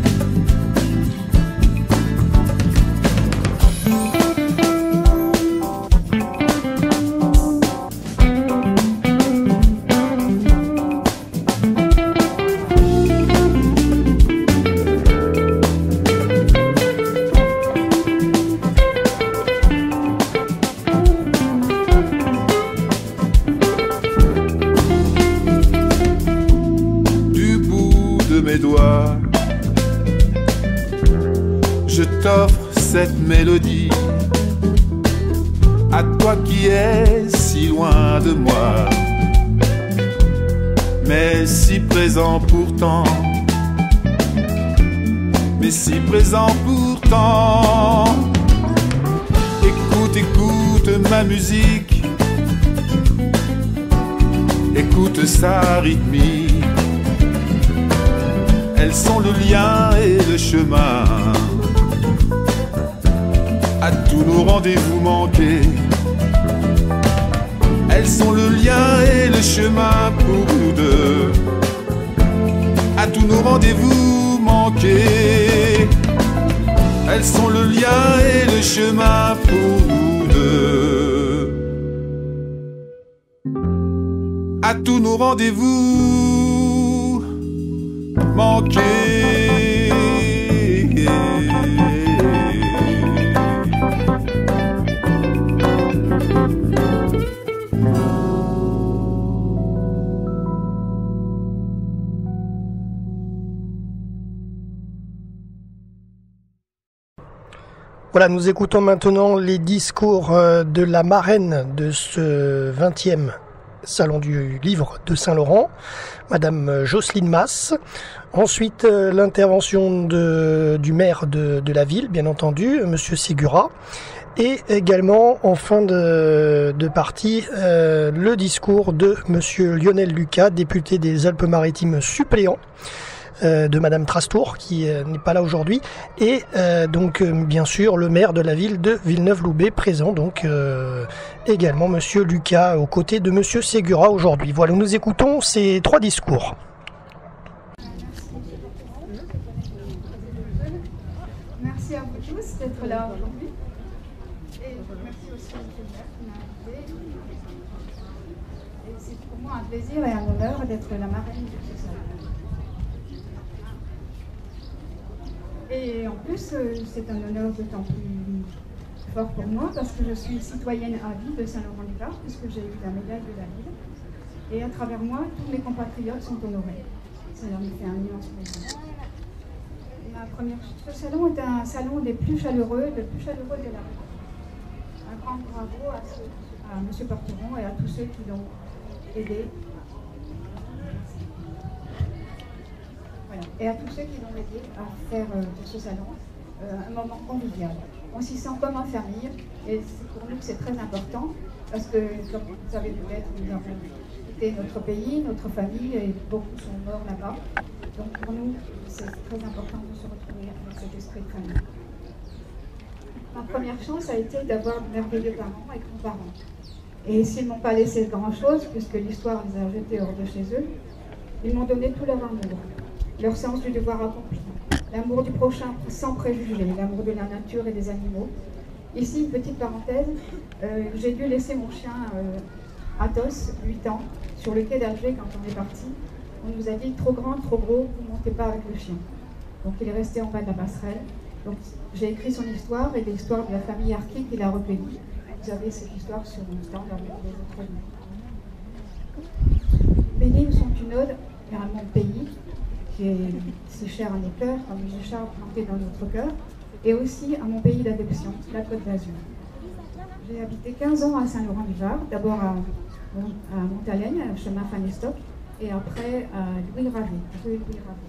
Je t'offre cette mélodie, à toi qui es si loin de moi, mais si présent pourtant, mais si présent pourtant. Écoute, écoute ma musique, écoute sa rythmique, elles sont le lien et le chemin à tous nos rendez-vous manqués. Elles sont le lien et le chemin pour nous deux à tous nos rendez-vous manqués. Elles sont le lien et le chemin pour nous deux à tous nos rendez-vous manqués. Voilà, nous écoutons maintenant les discours de la marraine de ce vingtième Salon du Livre de Saint-Laurent, Madame Jocelyne Masse. Ensuite, l'intervention de, du maire de, de la ville, bien entendu, Monsieur Ségura. Et également, en fin de, de partie, euh, le discours de Monsieur Lionel Lucas, député des Alpes-Maritimes suppléant. euh, de Madame Trastour, qui euh, n'est pas là aujourd'hui, et euh, donc euh, bien sûr le maire de la ville de Villeneuve-Loubet présent, donc euh, également Monsieur Lucas aux côtés de Monsieur Ségura aujourd'hui. Voilà, nous écoutons ces trois discours. Merci à vous tous d'être là aujourd'hui. Et merci aussi à M. le maire qui m'a invité. Et c'est pour moi un plaisir et un honneur d'être la marraine de ce salon. Et en plus, c'est un honneur d'autant plus fort pour moi parce que je suis citoyenne à vie de Saint-Laurent-du-Var, puisque j'ai eu la médaille de la ville. Et à travers moi, tous mes compatriotes sont honorés. Cela me fait un immense plaisir. Ma première, ce salon est un salon des plus chaleureux, des plus chaleureux de la ville. Un grand bravo à, ceux, à M. Porteron et à tous ceux qui l'ont aidé. Voilà. Et à tous ceux qui l'ont aidé à faire euh, de ce salon euh, un moment convivial. On s'y sent comme en famille et pour nous c'est très important parce que, comme vous le savez peut-être, nous avons quitté notre pays, notre famille et beaucoup sont morts là-bas. Donc pour nous, c'est très important de se retrouver avec cet esprit de famille. Ma première chance a été d'avoir de merveilleux parents et grands-parents. Et s'ils ne m'ont pas laissé grand-chose, puisque l'histoire les a jetés hors de chez eux, ils m'ont donné tout leur amour, leur sens du devoir accompli, l'amour du prochain sans préjugés, l'amour de la nature et des animaux. Ici, une petite parenthèse, euh, j'ai dû laisser mon chien euh, Athos, huit ans, sur le quai d'Alger quand on est parti. On nous a dit trop grand, trop gros, vous ne montez pas avec le chien. Donc il est resté en bas de la passerelle. Donc j'ai écrit son histoire et l'histoire de la famille Arki qu'il a recueillie. Vous avez cette histoire sur mon stand avec les autres livres. Mes livres sont une ode à mon pays, qui est si cher à nos cœurs, comme une écharpe plantée dans notre cœur, et aussi à mon pays d'adoption, la Côte d'Azur. J'ai habité quinze ans à Saint-Laurent-du-Var, d'abord à, à Montalaigne, à chemin Fanestock, et après à Louis Ravet, rue Louis Ravet.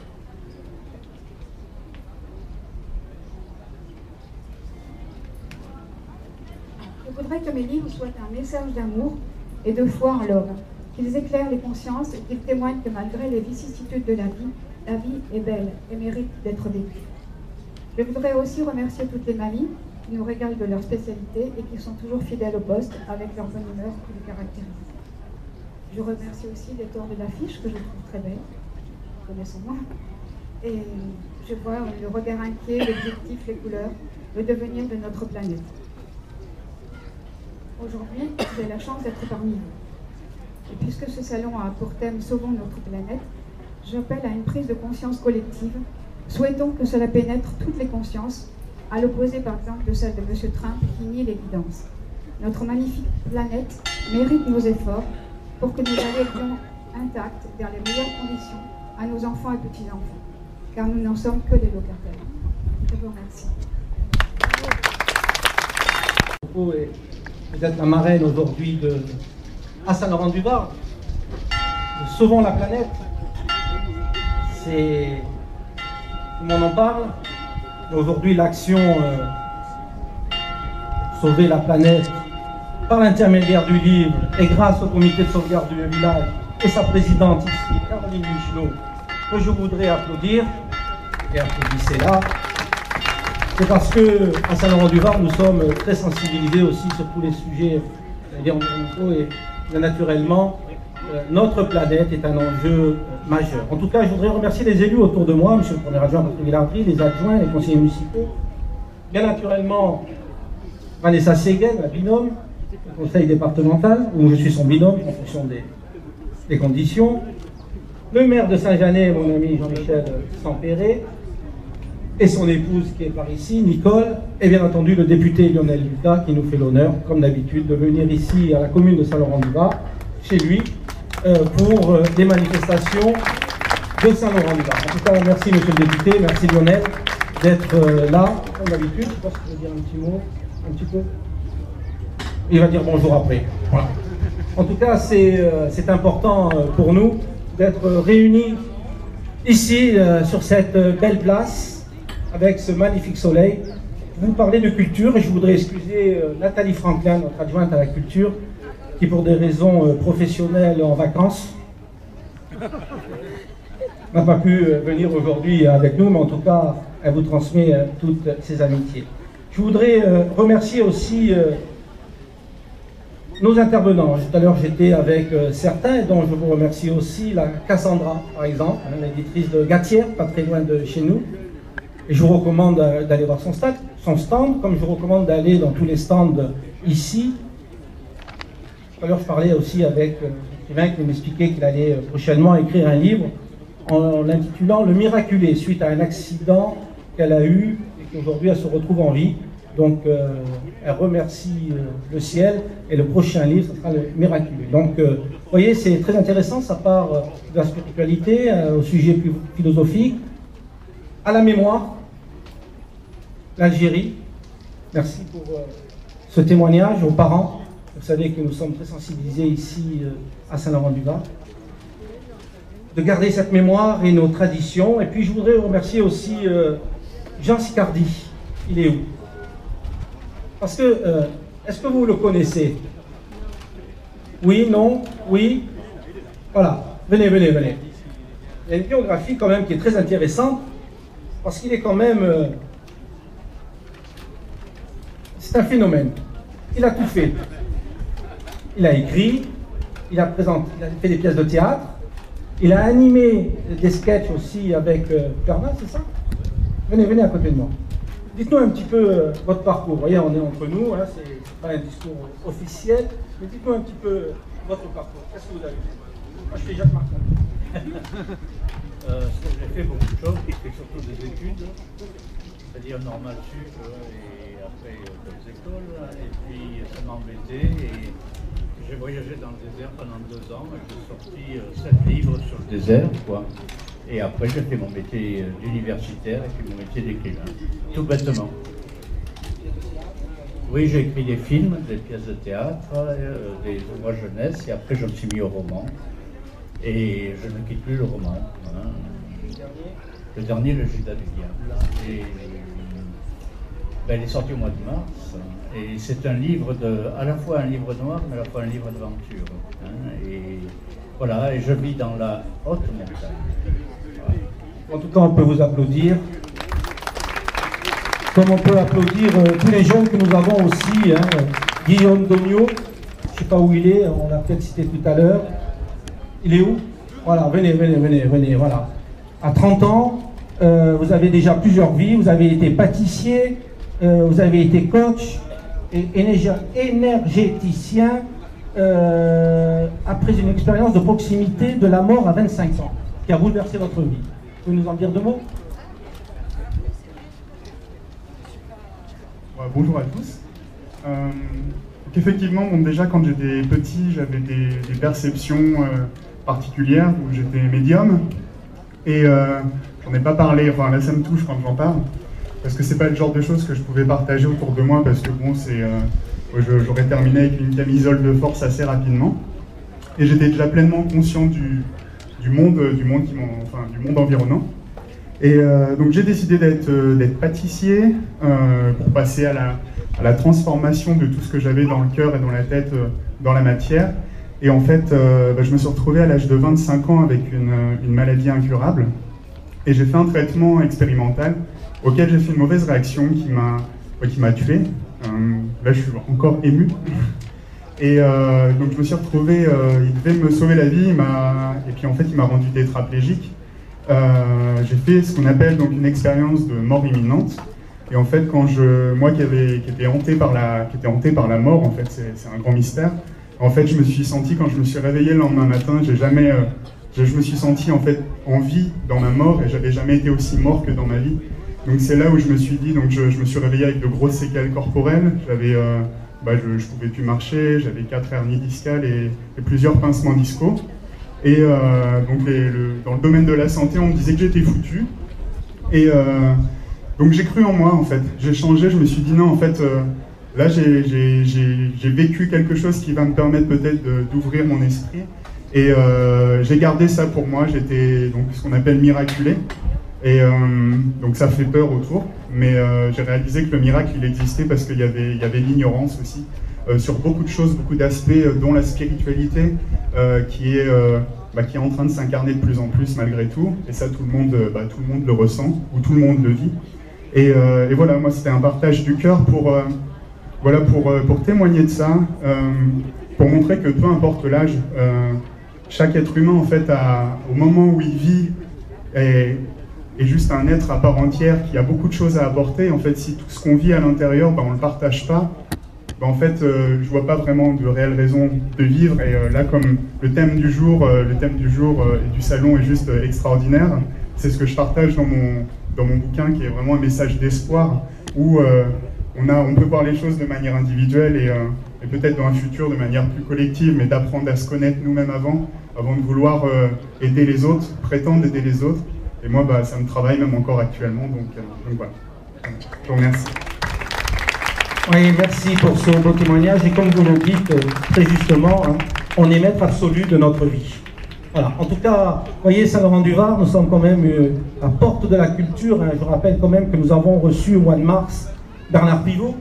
Je voudrais que mes livres soient un message d'amour et de foi en l'homme, qu'ils éclairent les consciences et qu'ils témoignent que malgré les vicissitudes de la vie, la vie est belle et mérite d'être vécue. Je voudrais aussi remercier toutes les mamies qui nous régalent de leur spécialité et qui sont toujours fidèles au poste avec leur bonne humeur qui les caractérise. Je remercie aussi l'éditeur de l'affiche que je trouve très belle, connaissons-moi. Et je vois le regard inquiet, l'objectif, les couleurs, le devenir de notre planète. Aujourd'hui, j'ai la chance d'être parmi vous. Et puisque ce salon a pour thème « Sauvons notre planète », j'appelle à une prise de conscience collective. Souhaitons que cela pénètre toutes les consciences, à l'opposé par exemple de celle de M. Trump qui nie l'évidence. Notre magnifique planète mérite nos efforts pour que nous la léguions intacte dans les meilleures conditions à nos enfants et petits-enfants, car nous n'en sommes que les locataires. Je vous remercie. Vous êtes la marraine aujourd'hui de à Saint-Laurent-du-Var. Sauvons la planète. C'est... Tout le monde en parle. Aujourd'hui, l'action euh, Sauver la planète par l'intermédiaire du livre et grâce au comité de sauvegarde du village et sa présidente ici, Caroline Michelot, que je voudrais applaudir, et applaudissez-la, c'est parce que à Saint-Laurent-du-Var, nous sommes très sensibilisés aussi sur tous les sujets environnementaux et naturellement, euh, notre planète est un enjeu euh, majeur. En tout cas, je voudrais remercier les élus autour de moi, monsieur le premier adjoint Patrick Villardry, les adjoints, les conseillers municipaux, bien naturellement Vanessa Séguin, la binôme, le conseil départemental, où je suis son binôme en fonction des, des conditions, le maire de Saint-Janet, mon ami Jean-Michel Sampéré, et son épouse qui est par ici, Nicole, et bien entendu le député Lionel Lucas qui nous fait l'honneur, comme d'habitude, de venir ici à la commune de Saint-Laurent-du-Var, chez lui, euh, pour euh, des manifestations de Saint-Laurent-du-Var. En tout cas, merci monsieur le député, merci Lionel d'être euh, là, comme d'habitude. Je pense qu'il va dire un petit mot, un petit peu. Il va dire bonjour après. Voilà. En tout cas, c'est euh, c'est important euh, pour nous d'être réunis ici, euh, sur cette euh, belle place, avec ce magnifique soleil. Vous parlez de culture et je voudrais excuser euh, Nathalie Franklin, notre adjointe à la culture, qui pour des raisons euh, professionnelles est en vacances. n'a pas pu venir aujourd'hui avec nous, mais en tout cas, elle vous transmet toutes ses amitiés. Je voudrais remercier aussi nos intervenants. Tout à l'heure, j'étais avec certains, dont je vous remercie aussi, la Cassandra, par exemple, l'éditrice de Gatière, pas très loin de chez nous. Et je vous recommande d'aller voir son stand, son stand, comme je vous recommande d'aller dans tous les stands ici. Tout à l'heure, je parlais aussi avec l'écrivain qui m'expliquait qu'il allait prochainement écrire un livre en l'intitulant « Le Miraculé », suite à un accident qu'elle a eu et qu'aujourd'hui elle se retrouve en vie. Donc, euh, elle remercie euh, le ciel, et le prochain livre, ce sera le Miraculé. Donc, euh, vous voyez, c'est très intéressant, ça part euh, de la spiritualité, euh, au sujet plus philosophique, à la mémoire, l'Algérie. Merci pour euh, ce témoignage aux parents. Vous savez que nous sommes très sensibilisés ici euh, à Saint-Laurent-du-Var. De garder cette mémoire et nos traditions. Et puis, je voudrais remercier aussi euh, Jean Sicardi. Il est où? Parce que, euh, est-ce que vous le connaissez? Oui, non, oui. Voilà, venez, venez, venez. Il y a une biographie quand même qui est très intéressante, parce qu'il est quand même... Euh, c'est un phénomène. Il a tout fait. Il a écrit, il a présenté, il a fait des pièces de théâtre, il a animé des sketchs aussi avec euh, Bernard, c'est ça? Venez, venez à côté de moi. Dites-nous un petit peu euh, votre parcours. Vous voyez, on est entre nous, hein, c'est pas un discours officiel, mais dites-nous un petit peu euh, votre parcours. Qu'est-ce que vous avez fait? Moi, je suis Jacques Martin. euh, J'ai fait beaucoup de choses, j'ai fait surtout des études, c'est-à-dire normal sup, et après euh, des écoles, et puis ça m'a embêté, et j'ai voyagé dans le désert pendant deux ans, j'ai sorti euh, sept livres sur le désert, quoi. Et après, j'ai fait mon métier d'universitaire et puis mon métier d'écrivain, tout bêtement. Oui, j'ai écrit des films, des pièces de théâtre, euh, des ouvrages jeunesse, et après je me suis mis au roman. Et je ne quitte plus le roman. Hein. Le dernier, Le Judas du Diable. Et, ben, il est sorti au mois de mars. Et c'est un livre de, à la fois un livre noir, mais à la fois un livre d'aventure. Hein. Et voilà, et je vis dans la haute montagne. En tout cas, on peut vous applaudir. Comme on peut applaudir euh, tous les jeunes que nous avons aussi. Hein. Guillaume Dogno, je ne sais pas où il est, on l'a peut-être cité tout à l'heure. Il est où? Voilà, venez, venez, venez, venez, voilà. À trente ans, euh, vous avez déjà plusieurs vies, vous avez été pâtissier, euh, vous avez été coach et énergéticien euh, après une expérience de proximité de la mort à vingt-cinq ans, qui a bouleversé votre vie. Vous pouvez nous en dire deux mots? Ouais, bonjour à tous. Euh, donc effectivement, bon, déjà quand j'étais petit, j'avais des, des perceptions euh, particulières, où j'étais médium. Et euh, j'en ai pas parlé, enfin là ça me touche quand j'en parle, parce que c'est pas le genre de choses que je pouvais partager autour de moi, parce que bon, c'est, euh, j'aurais terminé avec une camisole de force assez rapidement. Et j'étais déjà pleinement conscient du... du monde, du monde, qui enfin, du monde environnant. Et euh, donc j'ai décidé d'être euh, d'être pâtissier euh, pour passer à la, à la transformation de tout ce que j'avais dans le cœur et dans la tête, euh, dans la matière. Et en fait, euh, bah, je me suis retrouvé à l'âge de vingt-cinq ans avec une, une maladie incurable. Et j'ai fait un traitement expérimental auquel j'ai fait une mauvaise réaction qui m'a ouais, qui m'a tué. Euh, là, je suis encore ému. Et euh, donc je me suis retrouvé, euh, il devait me sauver la vie, il m'a, et puis en fait il m'a rendu tétraplégique. Euh, j'ai fait ce qu'on appelle donc une expérience de mort imminente. Et en fait, quand je, moi qui, avait, qui, était hanté par la, qui était hanté par la mort, en fait c'est un grand mystère. En fait, je me suis senti, quand je me suis réveillé le lendemain matin, j'ai jamais, euh, je, je me suis senti en fait en vie dans ma mort, et j'avais jamais été aussi mort que dans ma vie. Donc c'est là où je me suis dit, donc je, je me suis réveillé avec de grosses séquelles corporelles. J'avais euh, Bah, je ne pouvais plus marcher, j'avais quatre hernies discales et, et plusieurs pincements discaux. Et euh, donc les, le, dans le domaine de la santé, on me disait que j'étais foutu. Et euh, donc j'ai cru en moi en fait. J'ai changé, je me suis dit non en fait, euh, là j'ai vécu quelque chose qui va me permettre peut-être d'ouvrir mon esprit. Et euh, j'ai gardé ça pour moi, j'étais donc ce qu'on appelle miraculé. Et euh, donc ça fait peur autour, mais euh, j'ai réalisé que le miracle il existait parce qu'il y avait, il y avait l'ignorance aussi, euh, sur beaucoup de choses, beaucoup d'aspects, euh, dont la spiritualité, euh, qui est, euh, bah, qui est en train de s'incarner de plus en plus malgré tout. Et ça, tout le monde, bah, tout le monde le ressent, ou tout le monde le vit. Et, euh, et voilà, moi, c'était un partage du cœur pour, euh, voilà, pour, euh, pour témoigner de ça, euh, pour montrer que peu importe l'âge, euh, chaque être humain, en fait, a, au moment où il vit, est, est juste un être à part entière qui a beaucoup de choses à apporter. En fait, si tout ce qu'on vit à l'intérieur, bah, on ne le partage pas, bah, en fait, euh, je vois pas vraiment de réelle raison de vivre. Et euh, là, comme le thème du jour, euh, le thème du jour euh, et du salon est juste euh, extraordinaire, c'est ce que je partage dans mon, dans mon bouquin, qui est vraiment un message d'espoir, où euh, on, a, on peut voir les choses de manière individuelle et, euh, et peut-être dans un futur de manière plus collective, mais d'apprendre à se connaître nous-mêmes avant, avant de vouloir euh, aider les autres, prétendre aider les autres. Et moi, bah, ça me travaille même encore actuellement, donc, euh, donc voilà. Je vous remercie. Oui, merci pour ce beau témoignage. Et comme vous le dites euh, très justement, hein, on est maître absolu de notre vie. Voilà. En tout cas, vous voyez, Saint-Laurent-du-Var, nous sommes quand même euh, à porte de la culture. Hein. Je rappelle quand même que nous avons reçu au mois de mars Bernard Pivot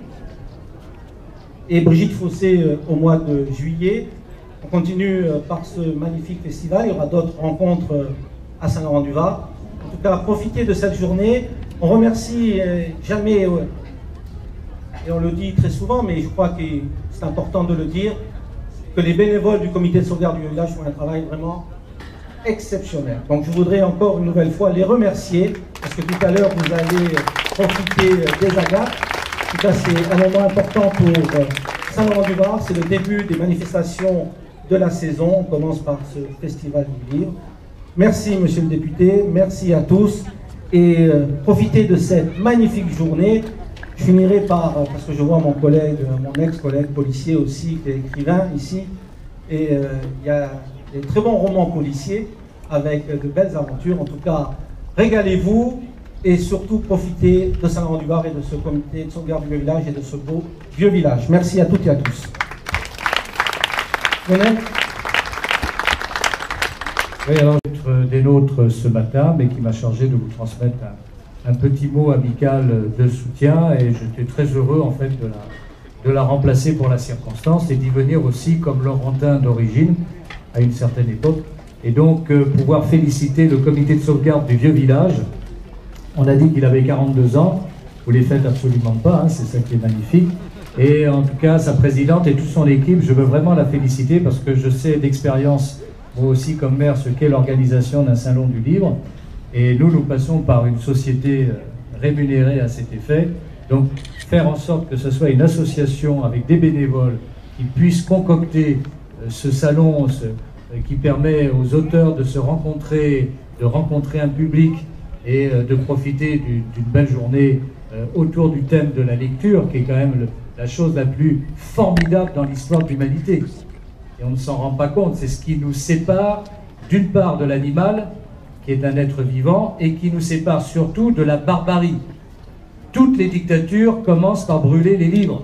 et Brigitte Fossé euh, au mois de juillet. On continue euh, par ce magnifique festival. Il y aura d'autres rencontres euh, à Saint-Laurent-du-Var. En tout cas, profitez de cette journée. On remercie euh, jamais... Euh, et on le dit très souvent, mais je crois que c'est important de le dire, que les bénévoles du comité de sauvegarde du village font un travail vraiment exceptionnel. Donc je voudrais encore une nouvelle fois les remercier, parce que tout à l'heure vous allez profiter des agates. En tout cas, c'est un moment important pour Saint-Laurent-du-Var, c'est le début des manifestations de la saison. On commence par ce festival du livre. Merci monsieur le député, merci à tous, et euh, profitez de cette magnifique journée. Je finirai par, parce que je vois mon collègue, mon ex-collègue policier aussi, qui est écrivain ici, et euh, il y a des très bons romans policiers avec de belles aventures. En tout cas, régalez-vous et surtout profitez de Saint-Laurent-du-Var et de ce comité de sauvegarde du vieux village et de ce beau vieux village. Merci à toutes et à tous. Lionel ? Oui, alors être des nôtres ce matin, mais qui m'a chargé de vous transmettre un un petit mot amical de soutien, et j'étais très heureux en fait de la, de la remplacer pour la circonstance et d'y venir aussi comme Laurentin d'origine à une certaine époque, et donc euh, pouvoir féliciter le comité de sauvegarde du vieux village. On a dit qu'il avait quarante-deux ans, vous les faites absolument pas, hein, c'est ça qui est magnifique, et en tout cas sa présidente et toute son équipe, je veux vraiment la féliciter parce que je sais d'expérience, moi aussi comme maire, ce qu'est l'organisation d'un salon du livre. Et nous, nous passons par une société rémunérée à cet effet. Donc, faire en sorte que ce soit une association avec des bénévoles qui puissent concocter ce salon, ce, qui permet aux auteurs de se rencontrer, de rencontrer un public et de profiter d'une belle journée autour du thème de la lecture, qui est quand même le, la chose la plus formidable dans l'histoire de l'humanité. Et on ne s'en rend pas compte. C'est ce qui nous sépare, d'une part, de l'animal, qui est un être vivant, et qui nous sépare surtout de la barbarie. Toutes les dictatures commencent par brûler les livres.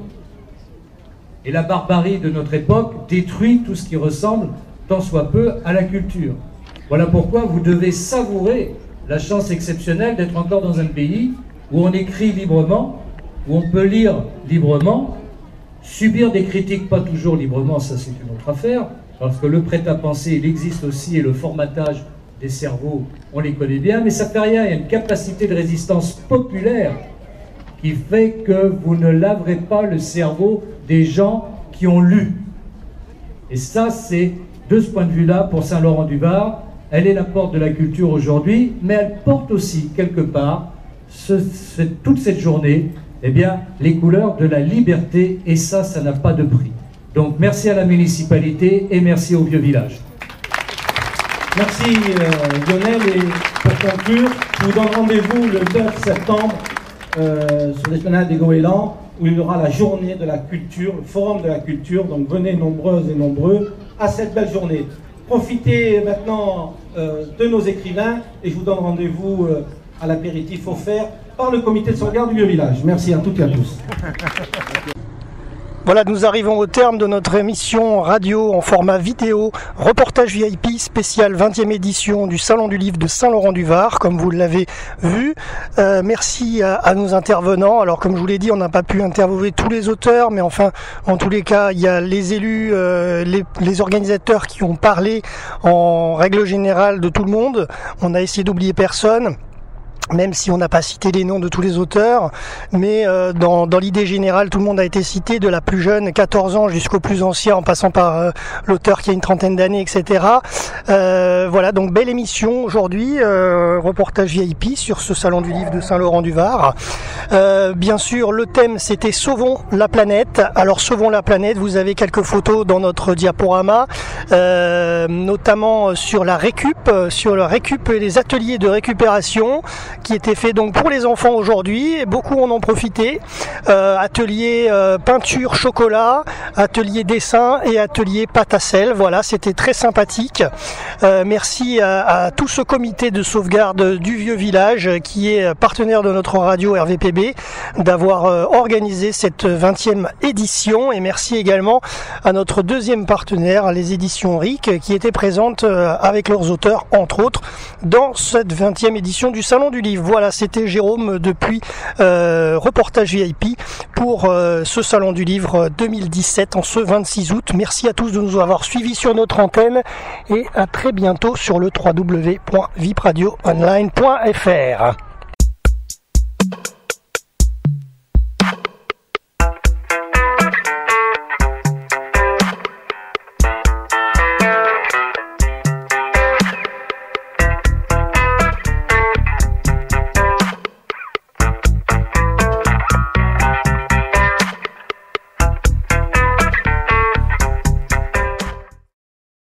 Et la barbarie de notre époque détruit tout ce qui ressemble, tant soit peu, à la culture. Voilà pourquoi vous devez savourer la chance exceptionnelle d'être encore dans un pays où on écrit librement, où on peut lire librement, subir des critiques pas toujours librement, ça c'est une autre affaire, parce que le prêt-à-penser, il existe aussi, et le formatage des cerveaux, on les connaît bien, mais ça fait rien, il y a une capacité de résistance populaire qui fait que vous ne laverez pas le cerveau des gens qui ont lu. Et ça, c'est, de ce point de vue-là, pour Saint-Laurent-du-Var, elle est la porte de la culture aujourd'hui, mais elle porte aussi, quelque part, ce, ce, toute cette journée, eh bien, les couleurs de la liberté, et ça, ça n'a pas de prix. Donc, merci à la municipalité et merci au vieux village. Merci euh, Lionel, et pour conclure, je vous donne rendez-vous le neuf septembre euh, sur l'esplanade des Goélands, où il y aura la journée de la culture, le forum de la culture, donc venez nombreuses et nombreux à cette belle journée. Profitez maintenant euh, de nos écrivains, et je vous donne rendez-vous euh, à l'apéritif offert par le comité de sauvegarde du vieux village. Merci à toutes et à tous. Voilà, nous arrivons au terme de notre émission radio en format vidéo, reportage V I P spécial vingtième édition du Salon du Livre de Saint-Laurent-du-Var, comme vous l'avez vu. Euh, merci à, à nos intervenants. Alors, comme je vous l'ai dit, on n'a pas pu interviewer tous les auteurs, mais enfin, en tous les cas, il y a les élus, euh, les, les organisateurs qui ont parlé en règle générale de tout le monde. On a essayé d'oublier personne, même si on n'a pas cité les noms de tous les auteurs, mais euh, dans, dans l'idée générale, tout le monde a été cité, de la plus jeune, quatorze ans, jusqu'au plus ancien, en passant par euh, l'auteur qui a une trentaine d'années, et cetera. Euh, voilà, donc belle émission aujourd'hui, euh, reportage V I P sur ce salon du livre de Saint-Laurent-du-Var. Euh, bien sûr, le thème, c'était Sauvons la planète. Alors, Sauvons la planète, vous avez quelques photos dans notre diaporama, euh, notamment sur la récup, sur la récup et les ateliers de récupération, qui était fait donc pour les enfants aujourd'hui, beaucoup en ont profité. Euh, atelier euh, peinture chocolat, atelier dessin et atelier pâte à sel. Voilà, c'était très sympathique. Euh, merci à, à tout ce comité de sauvegarde du vieux village qui est partenaire de notre radio R V P B d'avoir euh, organisé cette vingtième édition, et merci également à notre deuxième partenaire, les éditions R I C, qui étaient présentes euh, avec leurs auteurs entre autres dans cette vingtième édition du Salon du Livre. Voilà, c'était Jérôme depuis euh, reportage V I P pour euh, ce Salon du Livre deux mille dix-sept en ce vingt-six août. Merci à tous de nous avoir suivis sur notre antenne et à très bientôt sur le w w w point vip radio online point f r.